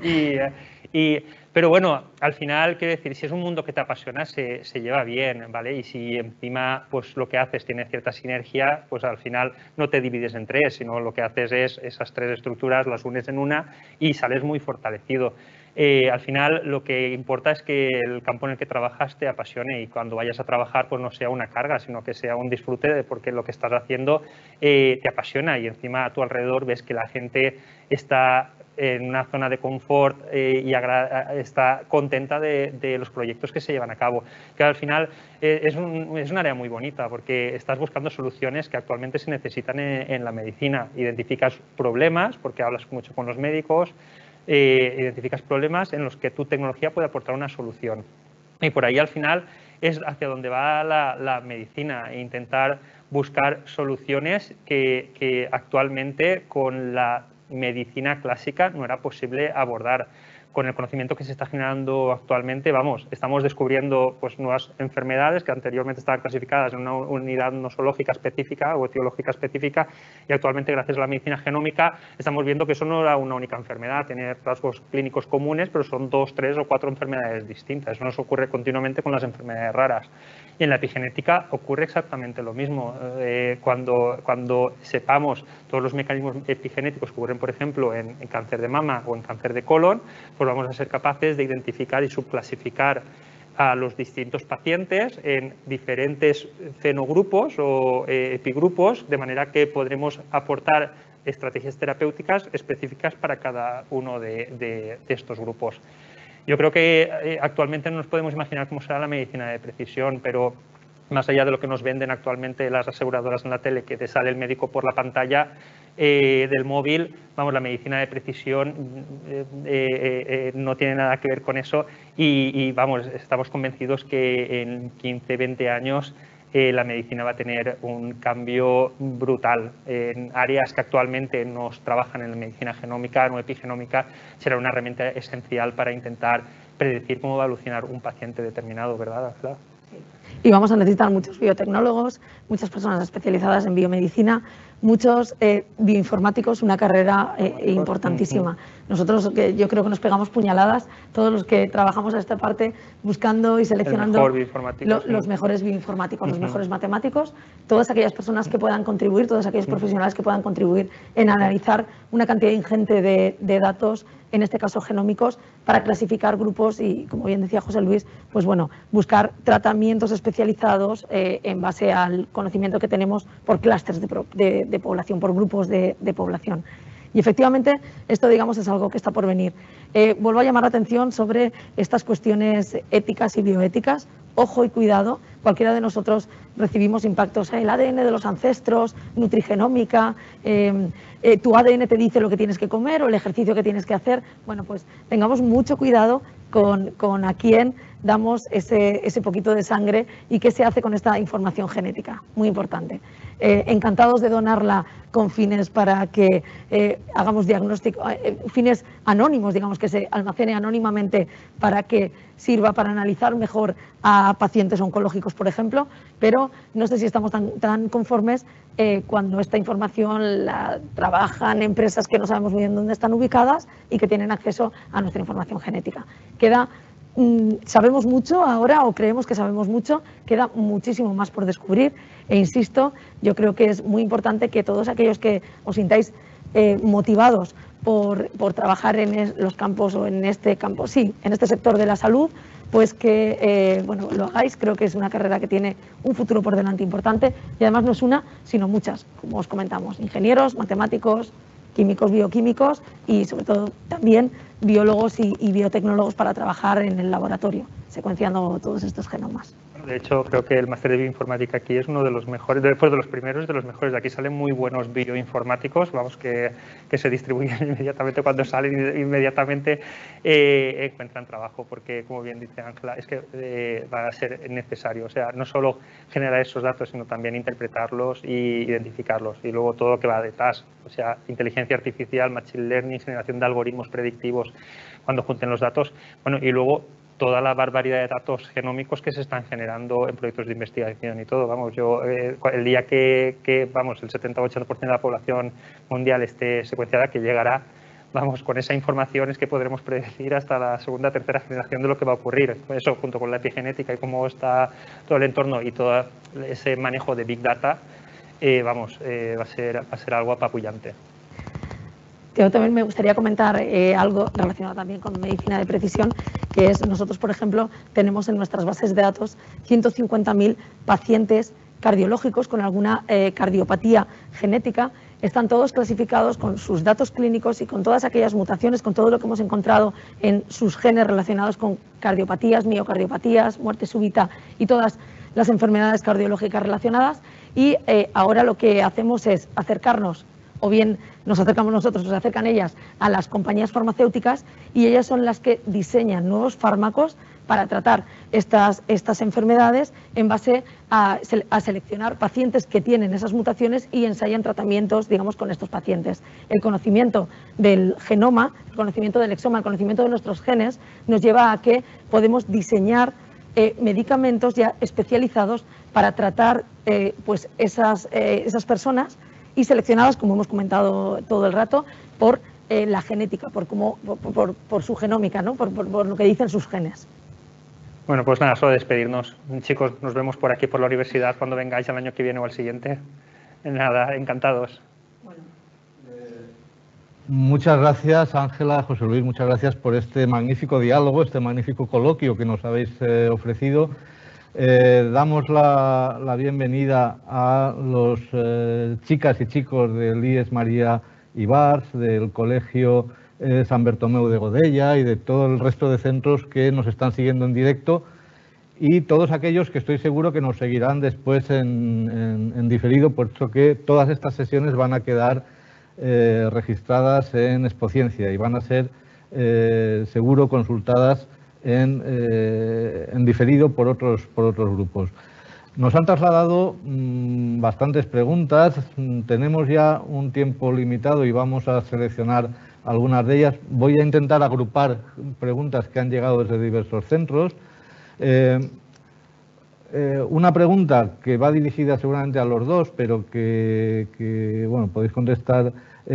Pero bueno, al final, quiero decir, si es un mundo que te apasiona, se lleva bien, ¿vale? Y si encima pues lo que haces tiene cierta sinergia, pues al final no te divides en tres, sino lo que haces es esas tres estructuras, las unes en una y sales muy fortalecido. Al final lo que importa es que el campo en el que trabajas te apasione y cuando vayas a trabajar pues no sea una carga, sino que sea un disfrute de porque lo que estás haciendo te apasiona y encima a tu alrededor ves que la gente está en una zona de confort y está contenta de los proyectos que se llevan a cabo. Que al final es un área muy bonita porque estás buscando soluciones que actualmente se necesitan en la medicina. Identificas problemas porque hablas mucho con los médicos, identificas problemas en los que tu tecnología puede aportar una solución. Y por ahí al final es hacia donde va la medicina e intentar buscar soluciones que actualmente con la medicina clásica no era posible abordar. Con el conocimiento que se está generando actualmente, vamos, estamos descubriendo pues, nuevas enfermedades que anteriormente estaban clasificadas en una unidad nosológica específica o etiológica específica y actualmente gracias a la medicina genómica estamos viendo que eso no era una única enfermedad, tiene rasgos clínicos comunes, pero son 2, 3 o 4 enfermedades distintas. Eso nos ocurre continuamente con las enfermedades raras. Y en la epigenética ocurre exactamente lo mismo. Cuando sepamos todos los mecanismos epigenéticos que ocurren, por ejemplo, en cáncer de mama o en cáncer de colon, pues vamos a ser capaces de identificar y subclasificar a los distintos pacientes en diferentes fenogrupos o epigrupos, de manera que podremos aportar estrategias terapéuticas específicas para cada uno de estos grupos. Yo creo que actualmente no nos podemos imaginar cómo será la medicina de precisión, pero más allá de lo que nos venden actualmente las aseguradoras en la tele, que te sale el médico por la pantalla del móvil, vamos, la medicina de precisión no tiene nada que ver con eso y vamos, estamos convencidos que en 15, 20 años la medicina va a tener un cambio brutal. En áreas que actualmente nos trabajan en la medicina genómica o epigenómica, será una herramienta esencial para intentar predecir cómo va a evolucionar un paciente determinado, ¿verdad, Ángela? Y vamos a necesitar muchos biotecnólogos, muchas personas especializadas en biomedicina, muchos bioinformáticos, una carrera importantísima. Nosotros, yo creo que nos pegamos puñaladas, todos los que trabajamos a esta parte, buscando y seleccionando los mejores bioinformáticos, los mejores matemáticos, todas aquellas personas que puedan contribuir, todos aquellos profesionales que puedan contribuir en analizar una cantidad ingente de datos, en este caso genómicos, para clasificar grupos y, como bien decía José Luis, pues bueno, buscar tratamientos especializados en base al conocimiento que tenemos por clústeres de población, por grupos de población. Y efectivamente esto, digamos, es algo que está por venir. Vuelvo a llamar la atención sobre estas cuestiones éticas y bioéticas. Ojo y cuidado, cualquiera de nosotros recibimos impactos, el ADN de los ancestros, nutrigenómica, tu ADN te dice lo que tienes que comer o el ejercicio que tienes que hacer. Bueno, pues tengamos mucho cuidado con a quién damos ese poquito de sangre y qué se hace con esta información genética, muy importante. Encantados de donarla con fines para que hagamos diagnóstico, fines anónimos, digamos, que se almacene anónimamente para que sirva para analizar mejor a pacientes oncológicos, por ejemplo, pero no sé si estamos tan conformes cuando esta información la trabajan empresas que no sabemos muy bien dónde están ubicadas y que tienen acceso a nuestra información genética. Sabemos mucho ahora, o creemos que sabemos mucho, queda muchísimo más por descubrir e insisto, yo creo que es muy importante que todos aquellos que os sintáis motivados por trabajar en los campos o en este campo, sí, en este sector de la salud, pues que bueno, lo hagáis. Creo que es una carrera que tiene un futuro por delante importante y además no es una, sino muchas, como os comentamos, ingenieros, matemáticos, químicos, bioquímicos y sobre todo también biólogos y biotecnólogos para trabajar en el laboratorio, secuenciando todos estos genomas. De hecho, creo que el máster de bioinformática aquí es uno de los mejores, después de los primeros, de los mejores. De aquí salen muy buenos bioinformáticos, vamos, que se distribuyen inmediatamente cuando salen, inmediatamente encuentran trabajo, porque, como bien dice Ángela, es que va a ser necesario. O sea, no solo generar esos datos, sino también interpretarlos y identificarlos. Y luego todo lo que va detrás, o sea, inteligencia artificial, machine learning, generación de algoritmos predictivos, cuando junten los datos. Bueno, y luego toda la barbaridad de datos genómicos que se están generando en proyectos de investigación y todo. Vamos, yo el día que vamos, el 70-80% de la población mundial esté secuenciada, que llegará, vamos, con esa información es que podremos predecir hasta la segunda, tercera generación de lo que va a ocurrir. Eso, junto con la epigenética y cómo está todo el entorno y todo ese manejo de Big Data, vamos, va a ser algo apabullante. Yo también me gustaría comentar algo relacionado también con medicina de precisión, que es nosotros, por ejemplo, tenemos en nuestras bases de datos 150.000 pacientes cardiológicos con alguna cardiopatía genética. Están todos clasificados con sus datos clínicos y con todas aquellas mutaciones, con todo lo que hemos encontrado en sus genes relacionados con cardiopatías, miocardiopatías, muerte súbita y todas las enfermedades cardiológicas relacionadas. Y ahora lo que hacemos es acercarnos, o bien nos acercamos nosotros, se acercan ellas a las compañías farmacéuticas y ellas son las que diseñan nuevos fármacos para tratar estas enfermedades en base a seleccionar pacientes que tienen esas mutaciones y ensayan tratamientos, digamos, con estos pacientes. El conocimiento del genoma, el conocimiento del exoma, el conocimiento de nuestros genes nos lleva a que podemos diseñar medicamentos ya especializados para tratar pues esas personas y seleccionadas, como hemos comentado todo el rato, por la genética, por su genómica, ¿no? por lo que dicen sus genes. Bueno, pues nada, solo despedirnos. Chicos, nos vemos por aquí, por la universidad, cuando vengáis el año que viene o al siguiente. Nada, encantados. Muchas gracias, Ángela, José Luis, muchas gracias por este magnífico diálogo, este magnífico coloquio que nos habéis ofrecido. Damos la bienvenida a los chicas y chicos del IES María Ibars, del Colegio San Bertomeu de Godella y de todo el resto de centros que nos están siguiendo en directo y todos aquellos que estoy seguro que nos seguirán después en diferido, puesto que todas estas sesiones van a quedar registradas en Expociencia y van a ser seguro consultadas en diferido por otros grupos. Nos han trasladado bastantes preguntas, tenemos ya un tiempo limitado y vamos a seleccionar algunas de ellas. Voy a intentar agrupar preguntas que han llegado desde diversos centros. Una pregunta que va dirigida seguramente a los dos, pero que bueno, podéis contestar.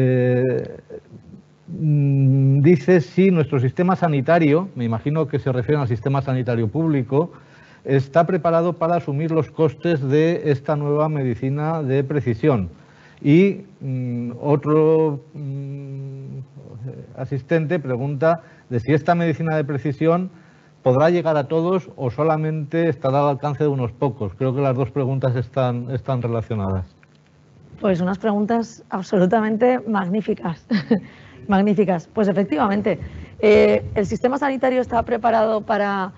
Dice si nuestro sistema sanitario, me imagino que se refiere al sistema sanitario público, está preparado para asumir los costes de esta nueva medicina de precisión. Y otro asistente pregunta de si esta medicina de precisión podrá llegar a todos o solamente estará al alcance de unos pocos. Creo que las dos preguntas están relacionadas. Pues unas preguntas absolutamente magníficas. Magníficas. Pues efectivamente, el sistema sanitario está preparado para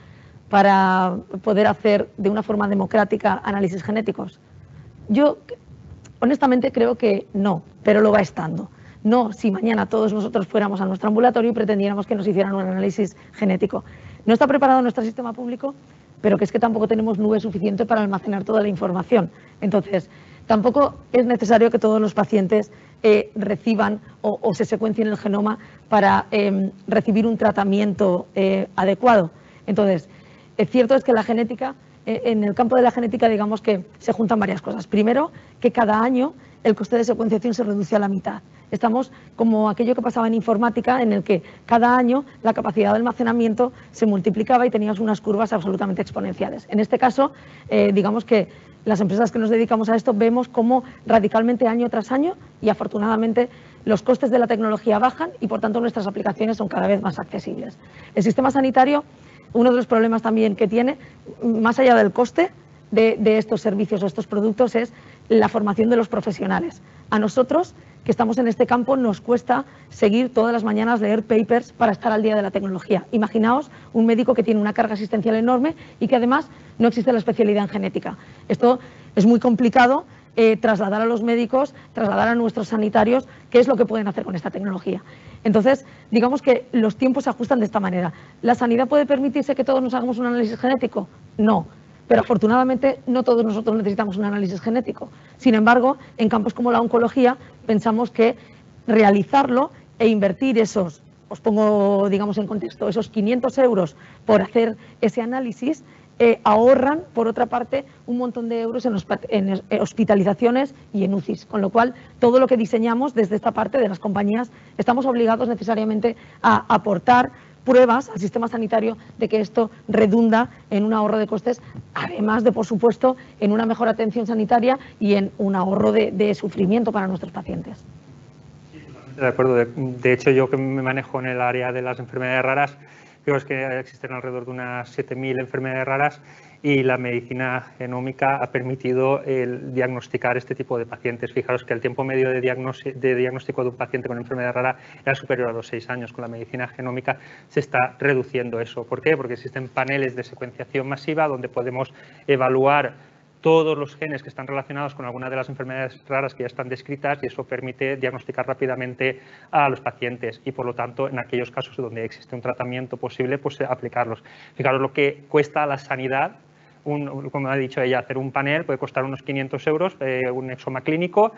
poder hacer de una forma democrática análisis genéticos. Yo honestamente creo que no, pero lo va estando. No si mañana todos nosotros fuéramos a nuestro ambulatorio y pretendiéramos que nos hicieran un análisis genético. No está preparado nuestro sistema público, pero que es que tampoco tenemos nube suficiente para almacenar toda la información. Entonces, tampoco es necesario que todos los pacientes reciban o se secuencien el genoma para recibir un tratamiento adecuado. Entonces, cierto es que la genética, en el campo de la genética, digamos que se juntan varias cosas. Primero, que cada año el coste de secuenciación se reduce a la mitad. Estamos como aquello que pasaba en informática, en el que cada año la capacidad de almacenamiento se multiplicaba y tenías unas curvas absolutamente exponenciales. En este caso, digamos que las empresas que nos dedicamos a esto vemos cómo radicalmente año tras año, y afortunadamente los costes de la tecnología bajan y por tanto nuestras aplicaciones son cada vez más accesibles. El sistema sanitario, uno de los problemas también que tiene, más allá del coste de estos servicios o estos productos, es la formación de los profesionales. A nosotros, que estamos en este campo, nos cuesta seguir todas las mañanas, leer papers para estar al día de la tecnología. Imaginaos un médico que tiene una carga asistencial enorme y que además no existe la especialidad en genética. Esto es muy complicado trasladar a los médicos, trasladar a nuestros sanitarios qué es lo que pueden hacer con esta tecnología. Entonces, digamos que los tiempos se ajustan de esta manera. ¿La sanidad puede permitirse que todos nos hagamos un análisis genético? No. Pero afortunadamente no todos nosotros necesitamos un análisis genético. Sin embargo, en campos como la oncología pensamos que realizarlo e invertir esos, os pongo digamos en contexto, esos 500 euros por hacer ese análisis, ahorran por otra parte un montón de euros en hospitalizaciones y en UCIs. Con lo cual, todo lo que diseñamos desde esta parte de las compañías estamos obligados necesariamente a aportar pruebas al sistema sanitario de que esto redunda en un ahorro de costes, además de, por supuesto, en una mejor atención sanitaria y en un ahorro de sufrimiento para nuestros pacientes. Sí, totalmente de acuerdo. De hecho, yo que me manejo en el área de las enfermedades raras, creo que existen alrededor de unas 7.000 enfermedades raras y la medicina genómica ha permitido diagnosticar este tipo de pacientes. Fijaros que el tiempo medio de diagnóstico de un paciente con enfermedad rara era superior a los 6 años. Con la medicina genómica se está reduciendo eso. ¿Por qué? Porque existen paneles de secuenciación masiva donde podemos evaluar todos los genes que están relacionados con alguna de las enfermedades raras que ya están descritas y eso permite diagnosticar rápidamente a los pacientes y por lo tanto en aquellos casos donde existe un tratamiento posible pues aplicarlos. Fijaros lo que cuesta a la sanidad, como ha dicho ella, hacer un panel puede costar unos 500 euros, un exoma clínico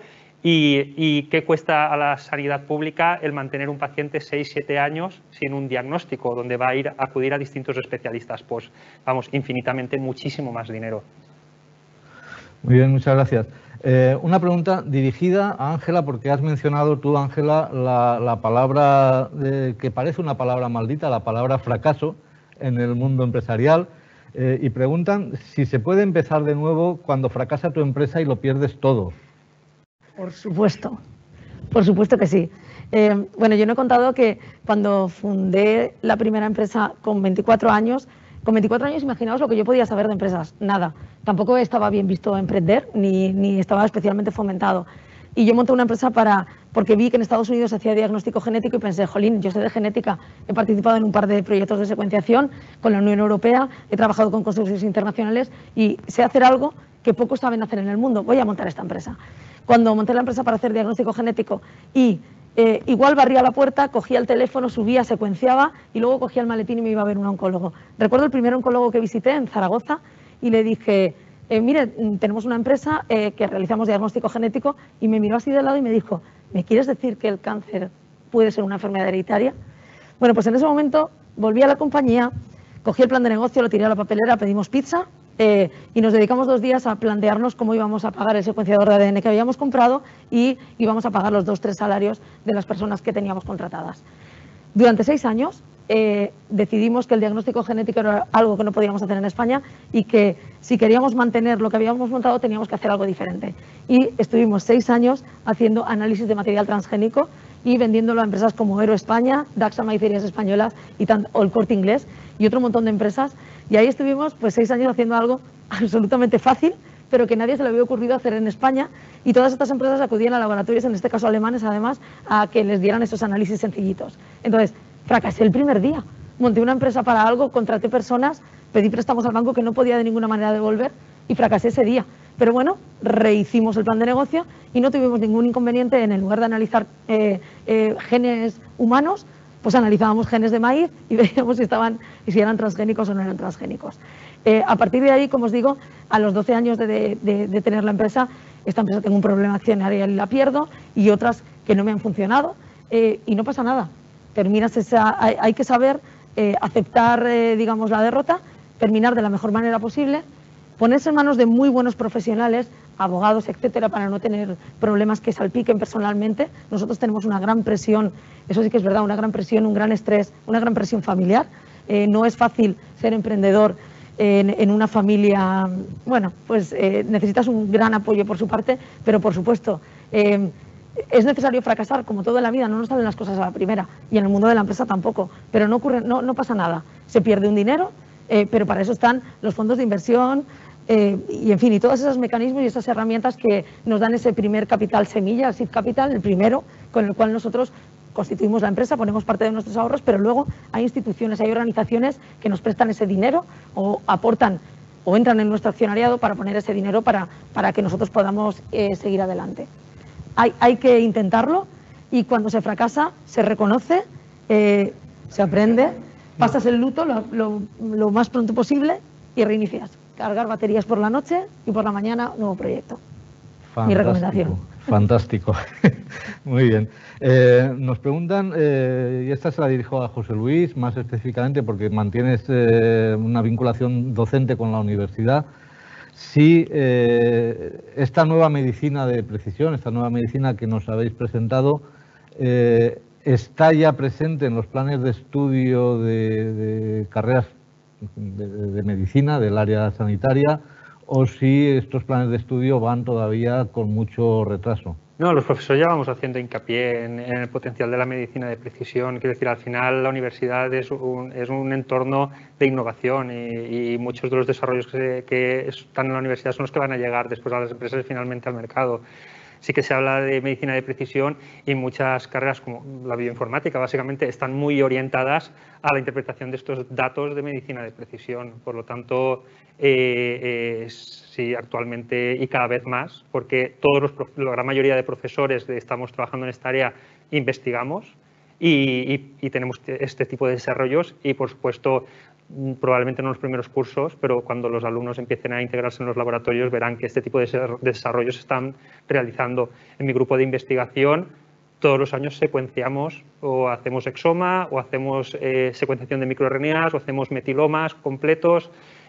y ¿qué cuesta a la sanidad pública el mantener un paciente 6-7 años sin un diagnóstico donde va a acudir a distintos especialistas? Pues vamos, infinitamente muchísimo más dinero. Muy bien, muchas gracias. Una pregunta dirigida a Ángela, porque has mencionado tú, Ángela, la palabra que parece una palabra maldita, la palabra fracaso en el mundo empresarial, y preguntan si se puede empezar de nuevo cuando fracasa tu empresa y lo pierdes todo. Por supuesto que sí. Bueno, yo no he contado que cuando fundé la primera empresa con 24 años, imaginaos lo que yo podía saber de empresas, nada. Tampoco estaba bien visto emprender, ni estaba especialmente fomentado. Y yo monté una empresa porque vi que en Estados Unidos se hacía diagnóstico genético y pensé, jolín, yo sé de genética, he participado en un par de proyectos de secuenciación con la Unión Europea, he trabajado con consorcios internacionales y sé hacer algo que pocos saben hacer en el mundo, voy a montar esta empresa. Cuando monté la empresa para hacer diagnóstico genético y igual barría la puerta, cogía el teléfono, subía, secuenciaba y luego cogía el maletín y me iba a ver un oncólogo. Recuerdo el primer oncólogo que visité en Zaragoza y le dije, mire, tenemos una empresa que realizamos diagnóstico genético, y me miró así de lado y me dijo, ¿me quieres decir que el cáncer puede ser una enfermedad hereditaria? Bueno, pues en ese momento volví a la compañía, cogí el plan de negocio, lo tiré a la papelera, pedimos pizza y nos dedicamos 2 días a plantearnos cómo íbamos a pagar el secuenciador de ADN que habíamos comprado y íbamos a pagar los 2-3 salarios de las personas que teníamos contratadas. Durante 6 años decidimos que el diagnóstico genético era algo que no podíamos hacer en España y que si queríamos mantener lo que habíamos montado teníamos que hacer algo diferente. Y estuvimos 6 años haciendo análisis de material transgénico y vendiéndolo a empresas como Ero España, Daxa Maicerias Españolas o el Corte Inglés y otro montón de empresas. Y ahí estuvimos pues 6 años haciendo algo absolutamente fácil, pero que nadie se le había ocurrido hacer en España, y todas estas empresas acudían a laboratorios, en este caso alemanes además, a que les dieran esos análisis sencillitos. Entonces, fracasé el primer día, monté una empresa para algo, contraté personas, pedí préstamos al banco que no podía de ninguna manera devolver y fracasé ese día. Pero bueno, rehicimos el plan de negocio y no tuvimos ningún inconveniente. En lugar de analizar genes humanos, pues analizábamos genes de maíz y veíamos si eran transgénicos o no eran transgénicos. A partir de ahí, como os digo, a los 12 años de tener la empresa, esta empresa tengo un problema accionario y la pierdo, y otras que no me han funcionado, y no pasa nada. Hay que saber aceptar, digamos, la derrota, terminar de la mejor manera posible, ponerse en manos de muy buenos profesionales, abogados, etcétera, para no tener problemas que salpiquen personalmente. Nosotros tenemos una gran presión, eso sí que es verdad, una gran presión, un gran estrés, una gran presión familiar. No es fácil ser emprendedor en una familia. Bueno, pues necesitas un gran apoyo por su parte, pero por supuesto es necesario fracasar, como todo en la vida, no nos salen las cosas a la primera, y en el mundo de la empresa tampoco, pero no pasa nada. Se pierde un dinero, pero para eso están los fondos de inversión, y en fin, y todos esos mecanismos y esas herramientas que nos dan ese primer capital semilla, el seed capital, el primero, con el cual nosotros constituimos la empresa, ponemos parte de nuestros ahorros, pero luego hay instituciones, hay organizaciones que nos prestan ese dinero o aportan o entran en nuestro accionariado para poner ese dinero para que nosotros podamos seguir adelante. Hay que intentarlo, y cuando se fracasa se reconoce, se aprende, pasas el luto lo más pronto posible y reinicias. Cargar baterías por la noche y por la mañana nuevo proyecto. Fantástico, mi recomendación. Fantástico. Muy bien. Nos preguntan, y esta se la dirijo a José Luis, más específicamente porque mantienes una vinculación docente con la universidad, si esta nueva medicina de precisión, esta nueva medicina que nos habéis presentado, está ya presente en los planes de estudio de carreras de medicina del área sanitaria, o si estos planes de estudio van todavía con mucho retraso. No, los profesores ya vamos haciendo hincapié en el potencial de la medicina de precisión. Quiero decir, al final la universidad es un entorno de innovación, y muchos de los desarrollos que están en la universidad son los que van a llegar después a las empresas y finalmente al mercado. Sí que se habla de medicina de precisión, y muchas carreras como la bioinformática básicamente están muy orientadas a la interpretación de estos datos de medicina de precisión. Por lo tanto, sí, actualmente y cada vez más, porque la gran mayoría de profesores que estamos trabajando en esta área investigamos y tenemos este tipo de desarrollos, y por supuesto probablemente no en los primeros cursos, pero cuando los alumnos empiecen a integrarse en los laboratorios verán que este tipo de desarrollos se están realizando. En mi grupo de investigación todos los años secuenciamos, o hacemos exoma, o hacemos secuenciación de microRNAs, o hacemos metilomas completos.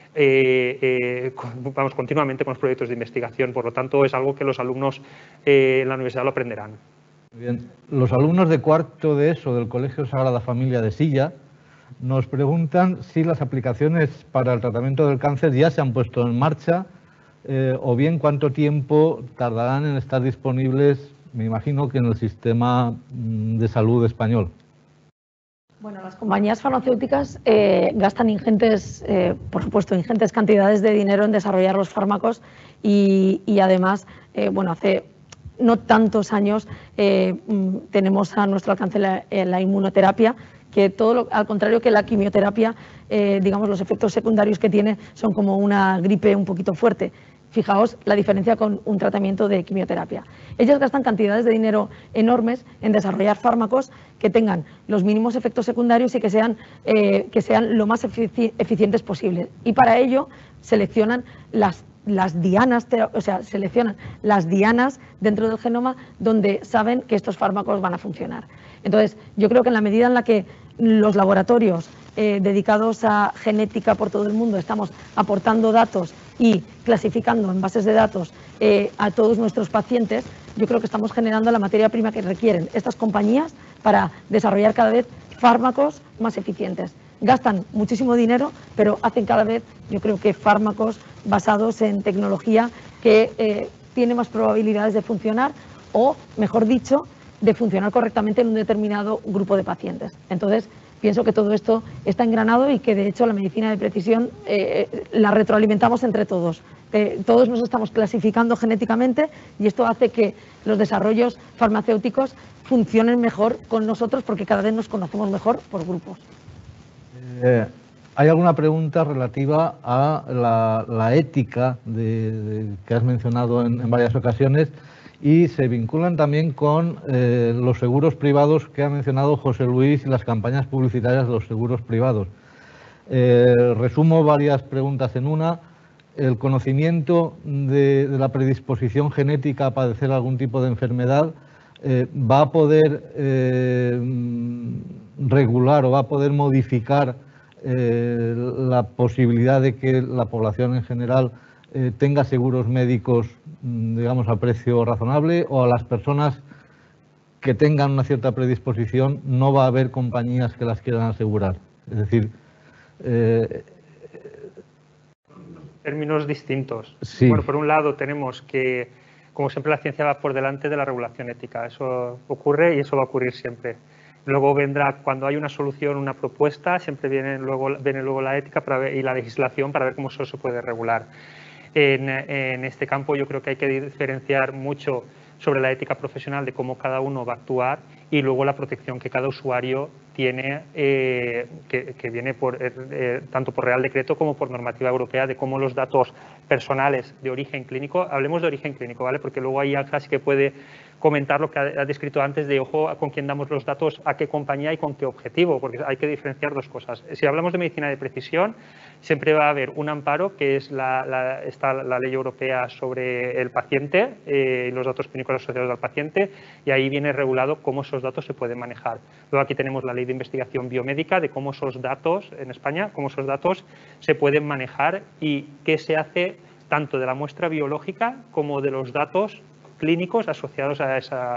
Vamos continuamente con los proyectos de investigación, por lo tanto es algo que los alumnos en la universidad lo aprenderán. Bien. Los alumnos de cuarto de ESO del Colegio Sagrada Familia de Silla nos preguntan si las aplicaciones para el tratamiento del cáncer ya se han puesto en marcha, o bien cuánto tiempo tardarán en estar disponibles, me imagino que en el sistema de salud español. Bueno, las compañías farmacéuticas gastan por supuesto, ingentes cantidades de dinero en desarrollar los fármacos, y además, bueno, hace no tantos años tenemos a nuestro alcance la inmunoterapia, que al contrario que la quimioterapia, digamos, los efectos secundarios que tiene son como una gripe un poquito fuerte. Fijaos la diferencia con un tratamiento de quimioterapia. Ellas gastan cantidades de dinero enormes en desarrollar fármacos que tengan los mínimos efectos secundarios y que sean lo más eficientes posibles. Y para ello seleccionan las dianas, o sea, seleccionan las dianas dentro del genoma donde saben que estos fármacos van a funcionar. Entonces, yo creo que en la medida en la que los laboratorios dedicados a genética por todo el mundo estamos aportando datos y clasificando en bases de datos a todos nuestros pacientes, yo creo que estamos generando la materia prima que requieren estas compañías para desarrollar cada vez fármacos más eficientes. Gastan muchísimo dinero, pero hacen cada vez, yo creo que fármacos basados en tecnología que tiene más probabilidades de funcionar, o, mejor dicho, de funcionar correctamente en un determinado grupo de pacientes. Entonces, pienso que todo esto está engranado y que de hecho la medicina de precisión la retroalimentamos entre todos. Todos nos estamos clasificando genéticamente y esto hace que los desarrollos farmacéuticos funcionen mejor con nosotros porque cada vez nos conocemos mejor por grupos. ¿Hay alguna pregunta relativa a la ética que has mencionado en varias ocasiones? Y se vinculan también con los seguros privados que ha mencionado José Luis y las campañas publicitarias de los seguros privados. Resumo varias preguntas en una. ¿El conocimiento de la predisposición genética a padecer algún tipo de enfermedad va a poder regular o va a poder modificar la posibilidad de que la población en general tenga seguros médicos, digamos, a precio razonable, o a las personas que tengan una cierta predisposición no va a haber compañías que las quieran asegurar? Es decir, términos distintos. Sí. Bueno, por un lado tenemos que, como siempre, la ciencia va por delante de la regulación ética. Eso ocurre y eso va a ocurrir siempre. Luego vendrá, cuando hay una solución, una propuesta, siempre viene luego la ética y la legislación para ver cómo eso se puede regular. En este campo yo creo que hay que diferenciar mucho sobre la ética profesional de cómo cada uno va a actuar y luego la protección que cada usuario tiene, que viene tanto por Real Decreto como por normativa europea, de cómo los datos personales de origen clínico, hablemos de origen clínico, ¿vale? Porque luego ahí Ángela sí que puede comentar lo que ha descrito antes de, ojo, con quién damos los datos, a qué compañía y con qué objetivo, porque hay que diferenciar dos cosas. Si hablamos de medicina de precisión, siempre va a haber un amparo, que es está la ley europea sobre el paciente y los datos clínicos asociados al paciente, y ahí viene regulado cómo esos datos se pueden manejar. Luego aquí tenemos la ley de investigación biomédica, de cómo esos datos, en España, cómo esos datos se pueden manejar y qué se hace tanto de la muestra biológica como de los datos clínicos asociados a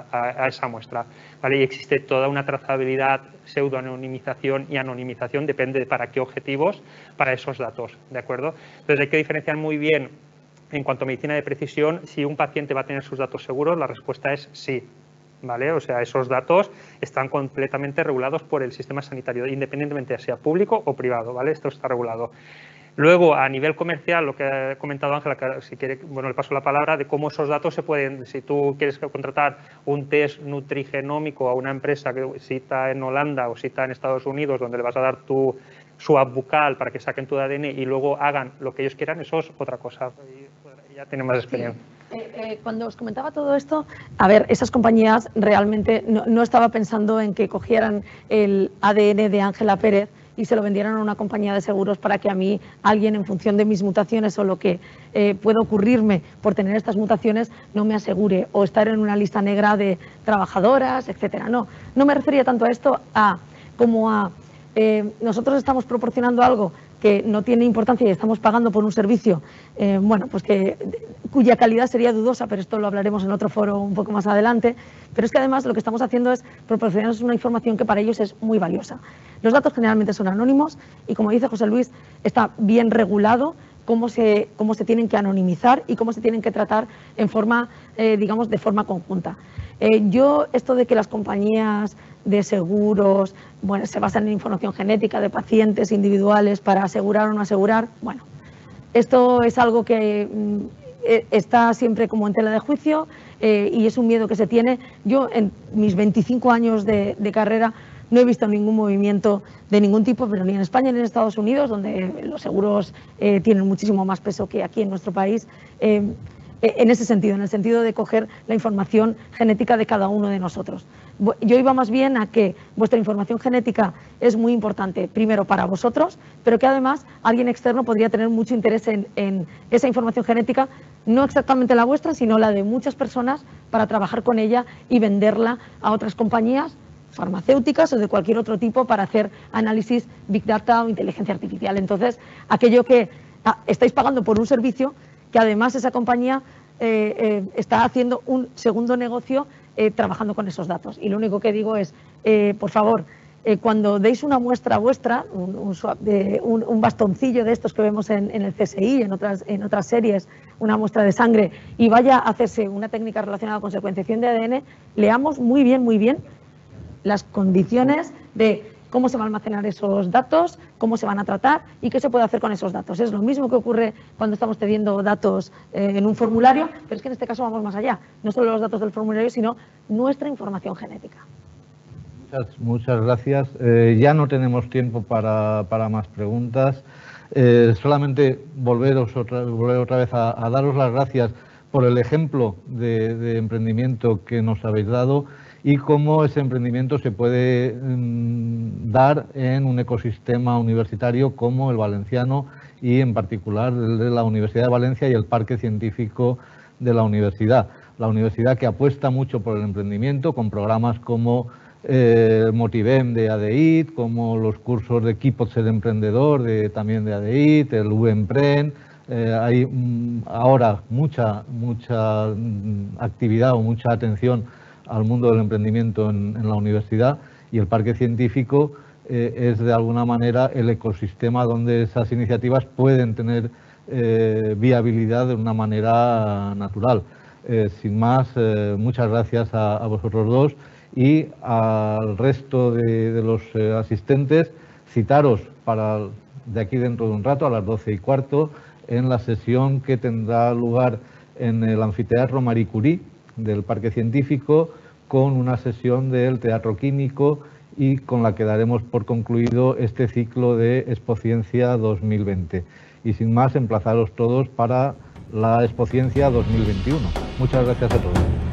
esa muestra, ¿vale? Y existe toda una trazabilidad, pseudoanonimización y anonimización, depende de para qué objetivos, para esos datos, ¿de acuerdo? Entonces hay que diferenciar muy bien, en cuanto a medicina de precisión, si un paciente va a tener sus datos seguros, la respuesta es sí, ¿vale? O sea, esos datos están completamente regulados por el sistema sanitario, independientemente sea público o privado, ¿vale? Esto está regulado. Luego, a nivel comercial, lo que ha comentado Ángela, si quiere, bueno, le paso la palabra, de cómo esos datos se pueden, si tú quieres contratar un test nutrigenómico a una empresa que cita en Holanda o cita en Estados Unidos, donde le vas a dar tu swab bucal para que saquen tu ADN y luego hagan lo que ellos quieran, eso es otra cosa. Ya tienen más experiencia. Sí. Cuando os comentaba todo esto, a ver, esas compañías realmente no estaba pensando en que cogieran el ADN de Ángela Pérez y se lo vendieran a una compañía de seguros para que a mí alguien, en función de mis mutaciones o lo que pueda ocurrirme por tener estas mutaciones, no me asegure o estar en una lista negra de trabajadoras, etcétera. No me refería tanto a esto como a nosotros estamos proporcionando algo que no tiene importancia y estamos pagando por un servicio, bueno, pues cuya calidad sería dudosa, pero esto lo hablaremos en otro foro un poco más adelante. Pero es que además lo que estamos haciendo es proporcionarnos una información que para ellos es muy valiosa. Los datos generalmente son anónimos y, como dice José Luis, está bien regulado cómo se tienen que anonimizar y cómo se tienen que tratar en forma, digamos, de forma conjunta. Yo, esto de que las compañías de seguros, bueno, se basan en información genética de pacientes individuales para asegurar o no asegurar, bueno, esto es algo que está siempre como en tela de juicio y es un miedo que se tiene. Yo, en mis 25 años de carrera, no he visto ningún movimiento de ningún tipo, pero ni en España ni en Estados Unidos, donde los seguros tienen muchísimo más peso que aquí en nuestro país, en ese sentido, en el sentido de coger la información genética de cada uno de nosotros. Yo iba más bien a que vuestra información genética es muy importante, primero para vosotros, pero que además alguien externo podría tener mucho interés en esa información genética, no exactamente la vuestra, sino la de muchas personas, para trabajar con ella y venderla a otras compañías farmacéuticas o de cualquier otro tipo para hacer análisis Big Data o inteligencia artificial. Entonces, aquello que estáis pagando por un servicio que además esa compañía está haciendo un segundo negocio trabajando con esos datos. Y lo único que digo es, por favor, cuando deis una muestra vuestra, un bastoncillo de estos que vemos en el CSI, en otras series, una muestra de sangre, y vaya a hacerse una técnica relacionada con secuenciación de ADN, leamos muy bien las condiciones de cómo se van a almacenar esos datos, cómo se van a tratar y qué se puede hacer con esos datos. Es lo mismo que ocurre cuando estamos cediendo datos en un formulario, pero es que en este caso vamos más allá. No solo los datos del formulario, sino nuestra información genética. Muchas gracias. Ya no tenemos tiempo para más preguntas. Solamente volver otra vez a daros las gracias por el ejemplo de emprendimiento que nos habéis dado y cómo ese emprendimiento se puede dar en un ecosistema universitario como el valenciano y en particular el de la Universidad de Valencia y el Parque Científico de la universidad. La universidad que apuesta mucho por el emprendimiento con programas como Motivem de ADIT, como los cursos de Equipo Ser Emprendedor también de ADIT, el UEMPREN. Hay ahora mucha actividad o mucha atención al mundo del emprendimiento en la universidad, y el Parque Científico es de alguna manera el ecosistema donde esas iniciativas pueden tener viabilidad de una manera natural. Sin más, muchas gracias a vosotros dos y al resto de los asistentes. Citaros de aquí dentro de un rato, a las 12:15, en la sesión que tendrá lugar en el Anfiteatro Marie Curie del Parque Científico, con una sesión del Teatro Químico y con la que daremos por concluido este ciclo de Expociencia 2020. Y sin más, emplazaros todos para la Expociencia 2021. Muchas gracias a todos.